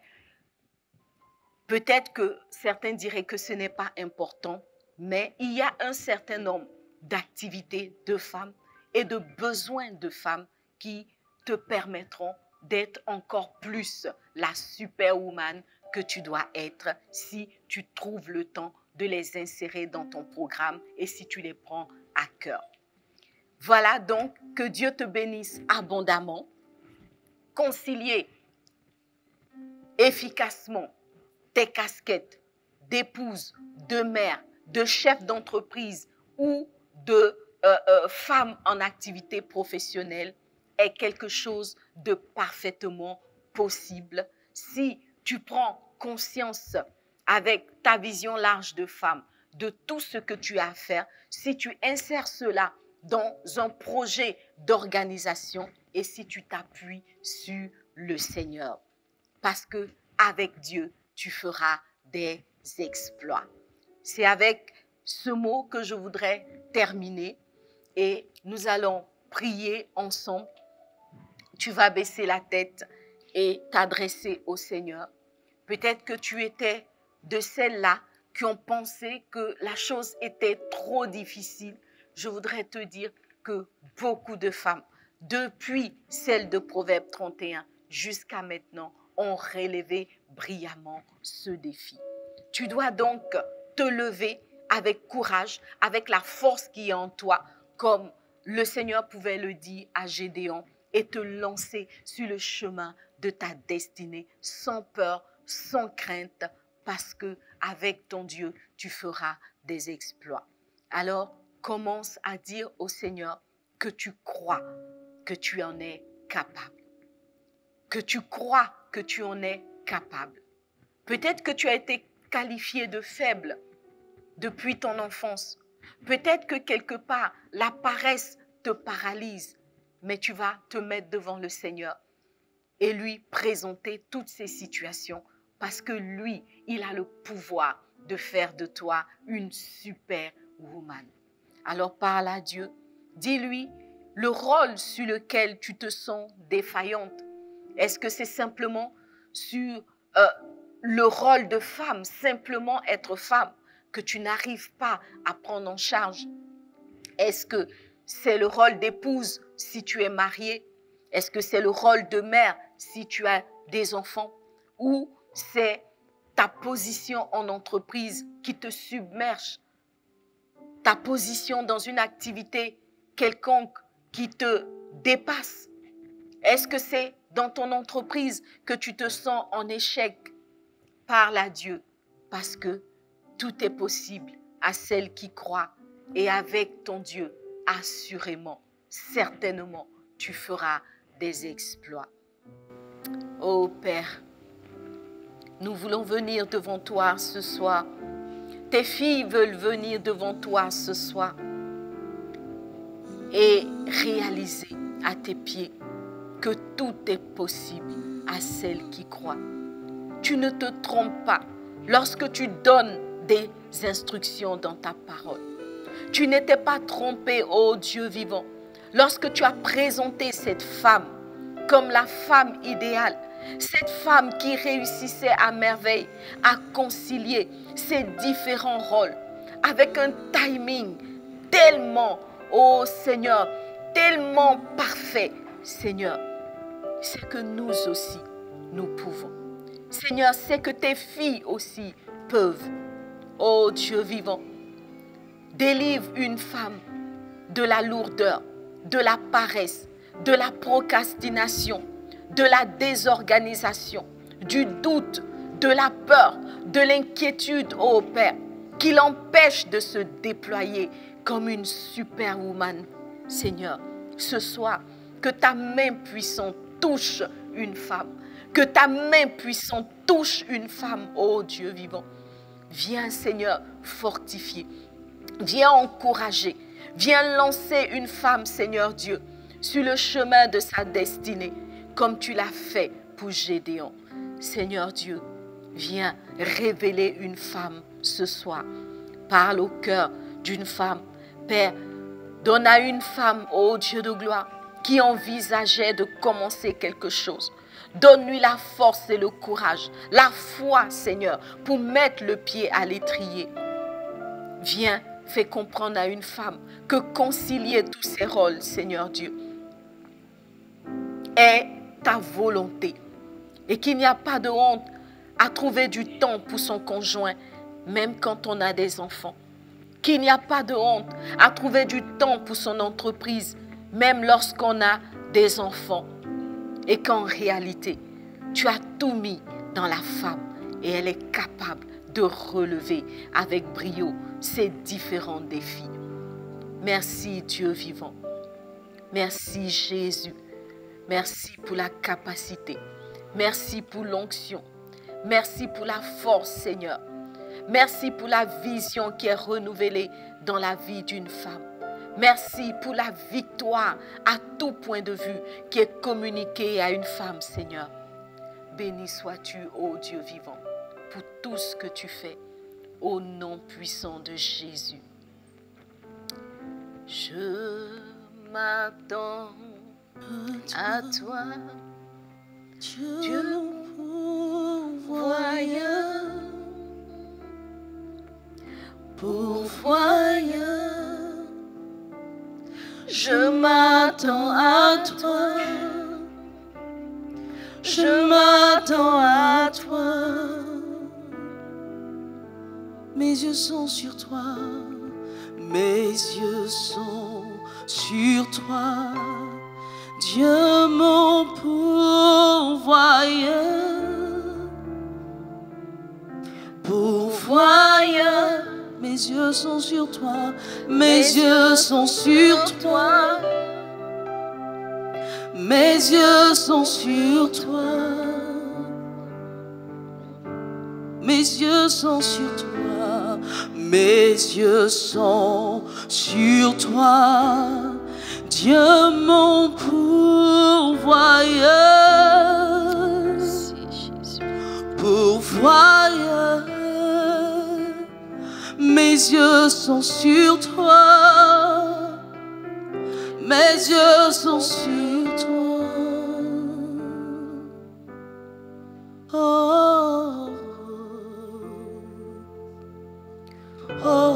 Peut-être que certains diraient que ce n'est pas important, mais il y a un certain nombre d'activités de femmes et de besoins de femmes qui te permettront d'être encore plus la superwoman que tu dois être si tu trouves le temps de les insérer dans ton programme et si tu les prends à cœur. Voilà donc, que Dieu te bénisse abondamment. Concilier efficacement tes casquettes d'épouse, de mère, de chef d'entreprise ou de femme en activité professionnelle est quelque chose de parfaitement possible si tu prends conscience avec ta vision large de femme de tout ce que tu as à faire, si tu insères cela dans un projet d'organisation et si tu t'appuies sur le Seigneur. Parce que avec Dieu, tu feras des exploits. C'est avec ce mot que je voudrais terminer et nous allons prier ensemble. Tu vas baisser la tête et t'adresser au Seigneur. Peut-être que tu étais de celles-là qui ont pensé que la chose était trop difficile. Je voudrais te dire que beaucoup de femmes, depuis celle de Proverbe 31 jusqu'à maintenant, ont relevé brillamment ce défi. Tu dois donc te lever avec courage, avec la force qui est en toi, comme le Seigneur pouvait le dire à Gédéon, et te lancer sur le chemin de ta destinée, sans peur, sans crainte, parce que avec ton Dieu, tu feras des exploits. Alors, commence à dire au Seigneur que tu crois que tu en es capable. Que tu crois que tu en es capable. Peut-être que tu as été qualifié de faible depuis ton enfance. Peut-être que quelque part, la paresse te paralyse, mais tu vas te mettre devant le Seigneur et lui présenter toutes ces situations parce que lui, il a le pouvoir de faire de toi une super woman. Alors parle à Dieu, dis-lui le rôle sur lequel tu te sens défaillante. Est-ce que c'est simplement sur le rôle de femme, simplement être femme, que tu n'arrives pas à prendre en charge? Est-ce que c'est le rôle d'épouse si tu es mariée? Est-ce que c'est le rôle de mère si tu as des enfants? Ou c'est ta position en entreprise qui te submerge? Ta position dans une activité quelconque qui te dépasse? Est-ce que c'est dans ton entreprise que tu te sens en échec? Parle à Dieu parce que tout est possible à celle qui croit. Et avec ton Dieu, assurément, certainement, tu feras des exploits. Ô Père, nous voulons venir devant toi ce soir. Tes filles veulent venir devant toi ce soir et réaliser à tes pieds que tout est possible à celle qui croit. Tu ne te trompes pas lorsque tu donnes des instructions dans ta parole. Tu n'étais pas trompé, ô Dieu vivant, lorsque tu as présenté cette femme comme la femme idéale, cette femme qui réussissait à merveille à concilier ces différents rôles avec un timing tellement, ô Seigneur, tellement parfait. Seigneur, c'est que nous aussi, nous pouvons. Seigneur, c'est que tes filles aussi peuvent. Ô Dieu vivant, délivre une femme de la lourdeur, de la paresse, de la procrastination, de la désorganisation, du doute, de la peur, de l'inquiétude, ô Père, qui l'empêche de se déployer comme une superwoman. Seigneur, ce soir, que ta main puissante touche une femme, que ta main puissante touche une femme, ô Dieu vivant. Viens, Seigneur, fortifier. Viens encourager. Viens lancer une femme, Seigneur Dieu, sur le chemin de sa destinée, comme tu l'as fait pour Gédéon. Seigneur Dieu, viens révéler une femme ce soir. Parle au cœur d'une femme. Père, donne à une femme, ô Dieu de gloire, qui envisageait de commencer quelque chose. Donne-lui la force et le courage, la foi, Seigneur, pour mettre le pied à l'étrier. Viens, fais comprendre à une femme que concilier tous ces rôles, Seigneur Dieu, est ta volonté et qu'il n'y a pas de honte à trouver du temps pour son conjoint, même quand on a des enfants. Qu'il n'y a pas de honte à trouver du temps pour son entreprise, même lorsqu'on a des enfants. Et qu'en réalité, tu as tout mis dans la femme et elle est capable de relever avec brio ces différents défis. Merci Dieu vivant. Merci Jésus. Merci pour la capacité. Merci pour l'onction. Merci pour la force, Seigneur. Merci pour la vision qui est renouvelée dans la vie d'une femme. Merci pour la victoire à tout point de vue qui est communiquée à une femme, Seigneur. Béni sois-tu, ô Dieu vivant, pour tout ce que tu fais, au nom puissant de Jésus. Je m'attends à toi, Dieu pourvoyeur, pourvoyeur. Je m'attends à toi, je m'attends à toi. Mes yeux sont sur toi, mes yeux sont sur toi, Dieu mon pourvoyeur, pourvoyeur. Mes yeux sont sur toi, mes yeux sont sur toi, mes yeux sont sur toi, mes yeux sont sur toi, mes yeux sont sur toi, Dieu mon pourvoyeur, pourvoyeur. Mes yeux sont sur toi, mes yeux sont sur toi. Oh, oh, oh,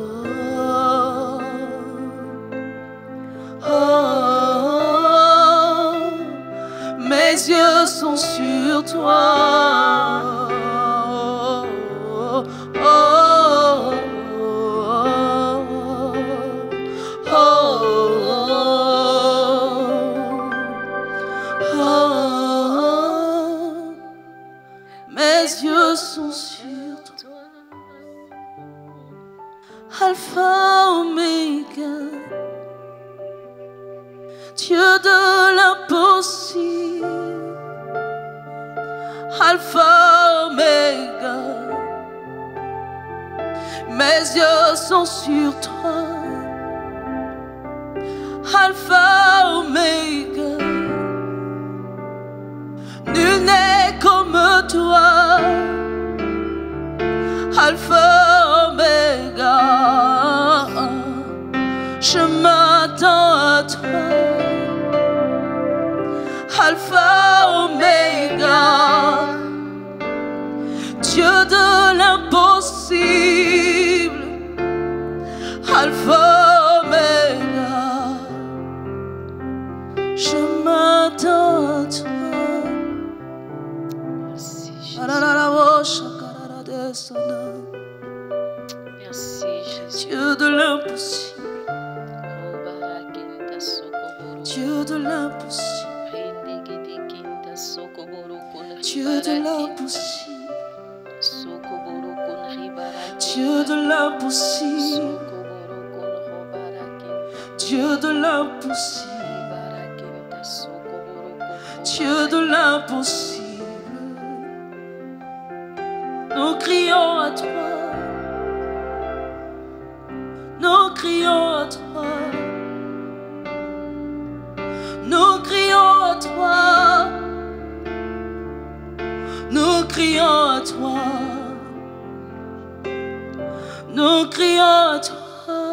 oh. Mes yeux sont sur toi. Mes yeux sont sur toi, Alpha, Oméga, Dieu de l'impossible, Alpha, Oméga. Mes yeux sont sur toi, Alpha, Oméga. Nul n'est comme toi, Alpha, Oméga. Je m'attends à toi, Alpha, Oméga. Dieu de l'impossible, Alpha, Oméga. Je m'attends à toi. Merci Jésus. Dieu de l'impossible, Dieu de l'impossible, Dieu de l'impossible, Dieu de l'impossible, Dieu de l'impossible, Dieu de l'impossible. Nous crions à toi, nous crions à toi, nous crions à toi, nous crions à toi, nous crions à toi.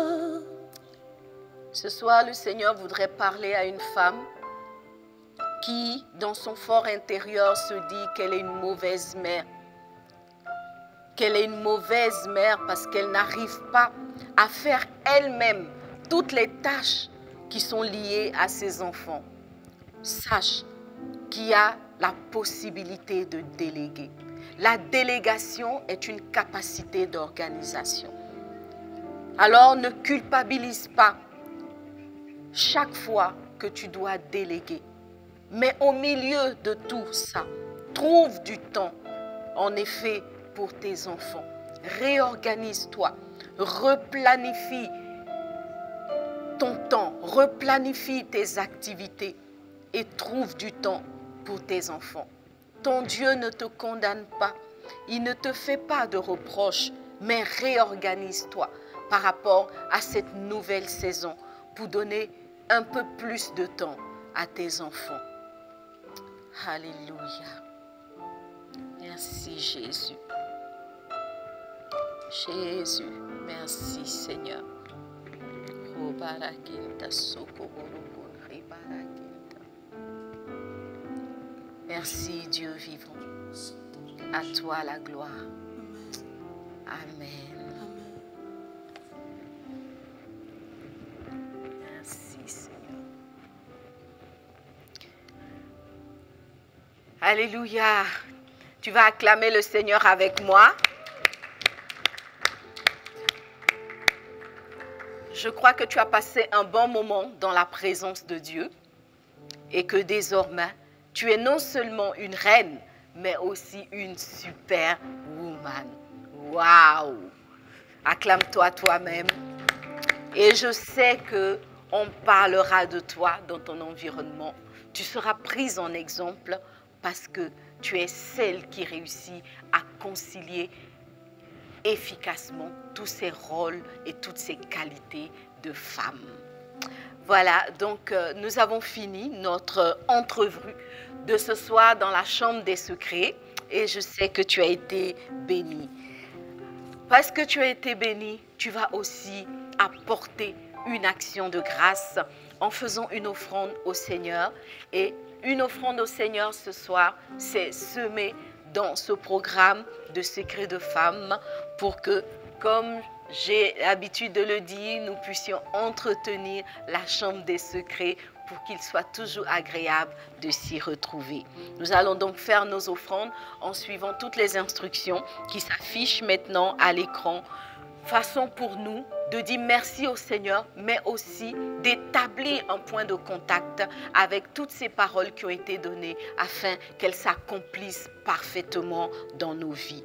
Ce soir, le Seigneur voudrait parler à une femme qui, dans son fort intérieur, se dit qu'elle est une mauvaise mère. Qu'elle est une mauvaise mère parce qu'elle n'arrive pas à faire elle-même toutes les tâches qui sont liées à ses enfants. Sache qu'il y a la possibilité de déléguer. La délégation est une capacité d'organisation. Alors ne culpabilise pas chaque fois que tu dois déléguer. Mais au milieu de tout ça, trouve du temps, en effet, pour tes enfants. Réorganise-toi, replanifie ton temps, replanifie tes activités et trouve du temps pour tes enfants. Ton Dieu ne te condamne pas, il ne te fait pas de reproches, mais réorganise-toi par rapport à cette nouvelle saison pour donner un peu plus de temps à tes enfants. Alléluia. Merci Jésus. Jésus, merci Seigneur. Merci Dieu vivant. À toi la gloire. Amen. Merci Seigneur. Alléluia. Tu vas acclamer le Seigneur avec moi. Je crois que tu as passé un bon moment dans la présence de Dieu et que désormais, tu es non seulement une reine, mais aussi une super woman. Waouh! Acclame-toi toi-même. Et je sais qu'on parlera de toi dans ton environnement. Tu seras prise en exemple parce que tu es celle qui réussit à concilier efficacement tous ces rôles et toutes ces qualités de femme. Voilà, donc nous avons fini notre entrevue de ce soir dans la chambre des secrets et je sais que tu as été bénie. Parce que tu as été bénie, tu vas aussi apporter une action de grâce en faisant une offrande au Seigneur. Et une offrande au Seigneur ce soir, c'est semer dans ce programme de secrets de femmes pour que, comme j'ai l'habitude de le dire, nous puissions entretenir la chambre des secrets pour qu'il soit toujours agréable de s'y retrouver. Nous allons donc faire nos offrandes en suivant toutes les instructions qui s'affichent maintenant à l'écran. Façon pour nous de dire merci au Seigneur, mais aussi d'établir un point de contact avec toutes ces paroles qui ont été données afin qu'elles s'accomplissent parfaitement dans nos vies.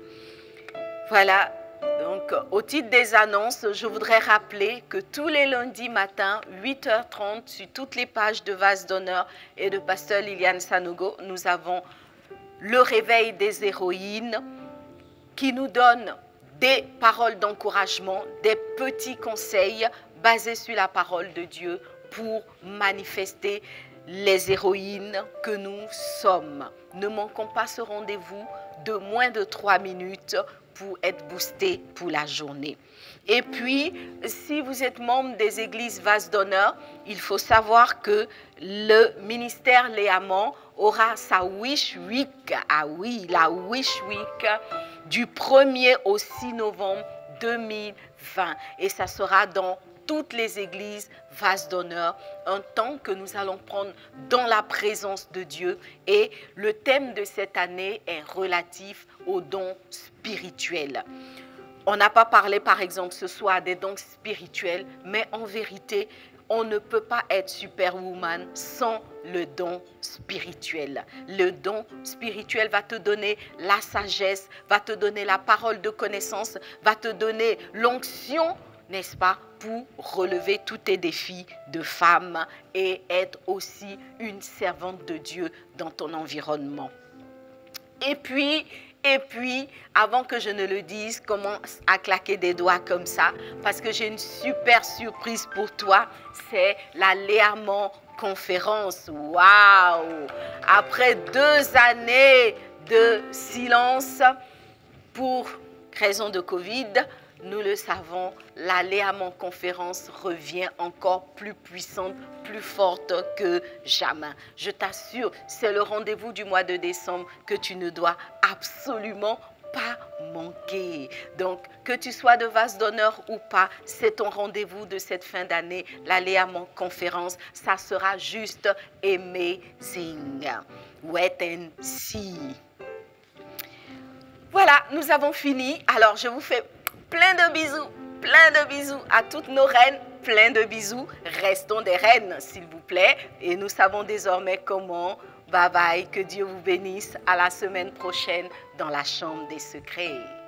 Voilà, donc au titre des annonces, je voudrais rappeler que tous les lundis matins, 8h30, sur toutes les pages de Vase d'honneur et de Pasteur Liliane Sanogo, nous avons le réveil des héroïnes qui nous donne des paroles d'encouragement, des petits conseils basés sur la parole de Dieu pour manifester les héroïnes que nous sommes. Ne manquons pas ce rendez-vous de moins de 3 minutes pour être boosté pour la journée. Et puis, si vous êtes membre des églises Vase d'honneur, il faut savoir que le ministère Léamant aura sa Wish Week, ah oui, la Wish Week, du 1er au 6 novembre 2020. Et ça sera dans toutes les églises Vase d'honneur, un temps que nous allons prendre dans la présence de Dieu. Et le thème de cette année est relatif aux dons spirituels. On n'a pas parlé, par exemple, ce soir des dons spirituels, mais en vérité, on ne peut pas être superwoman sans le don spirituel. Le don spirituel va te donner la sagesse, va te donner la parole de connaissance, va te donner l'onction, n'est-ce pas, pour relever tous tes défis de femme et être aussi une servante de Dieu dans ton environnement. Et puis, avant que je ne le dise, commence à claquer des doigts comme ça, parce que j'ai une super surprise pour toi, c'est la Léamant conférence. Waouh! Après 2 années de silence pour raison de Covid, nous le savons, la Léamant conférence revient encore plus puissante, plus forte que jamais. Je t'assure, c'est le rendez-vous du mois de décembre que tu ne dois absolument pas manquer. Donc, que tu sois de Vase d'honneur ou pas, c'est ton rendez-vous de cette fin d'année, la Léamant conférence. Ça sera juste amazing. Wait and see. Voilà, nous avons fini. Alors, je vous fais plein de bisous à toutes nos reines, plein de bisous. Restons des reines, s'il vous plaît. Et nous savons désormais comment. Bye bye, que Dieu vous bénisse. À la semaine prochaine dans la chambre des secrets.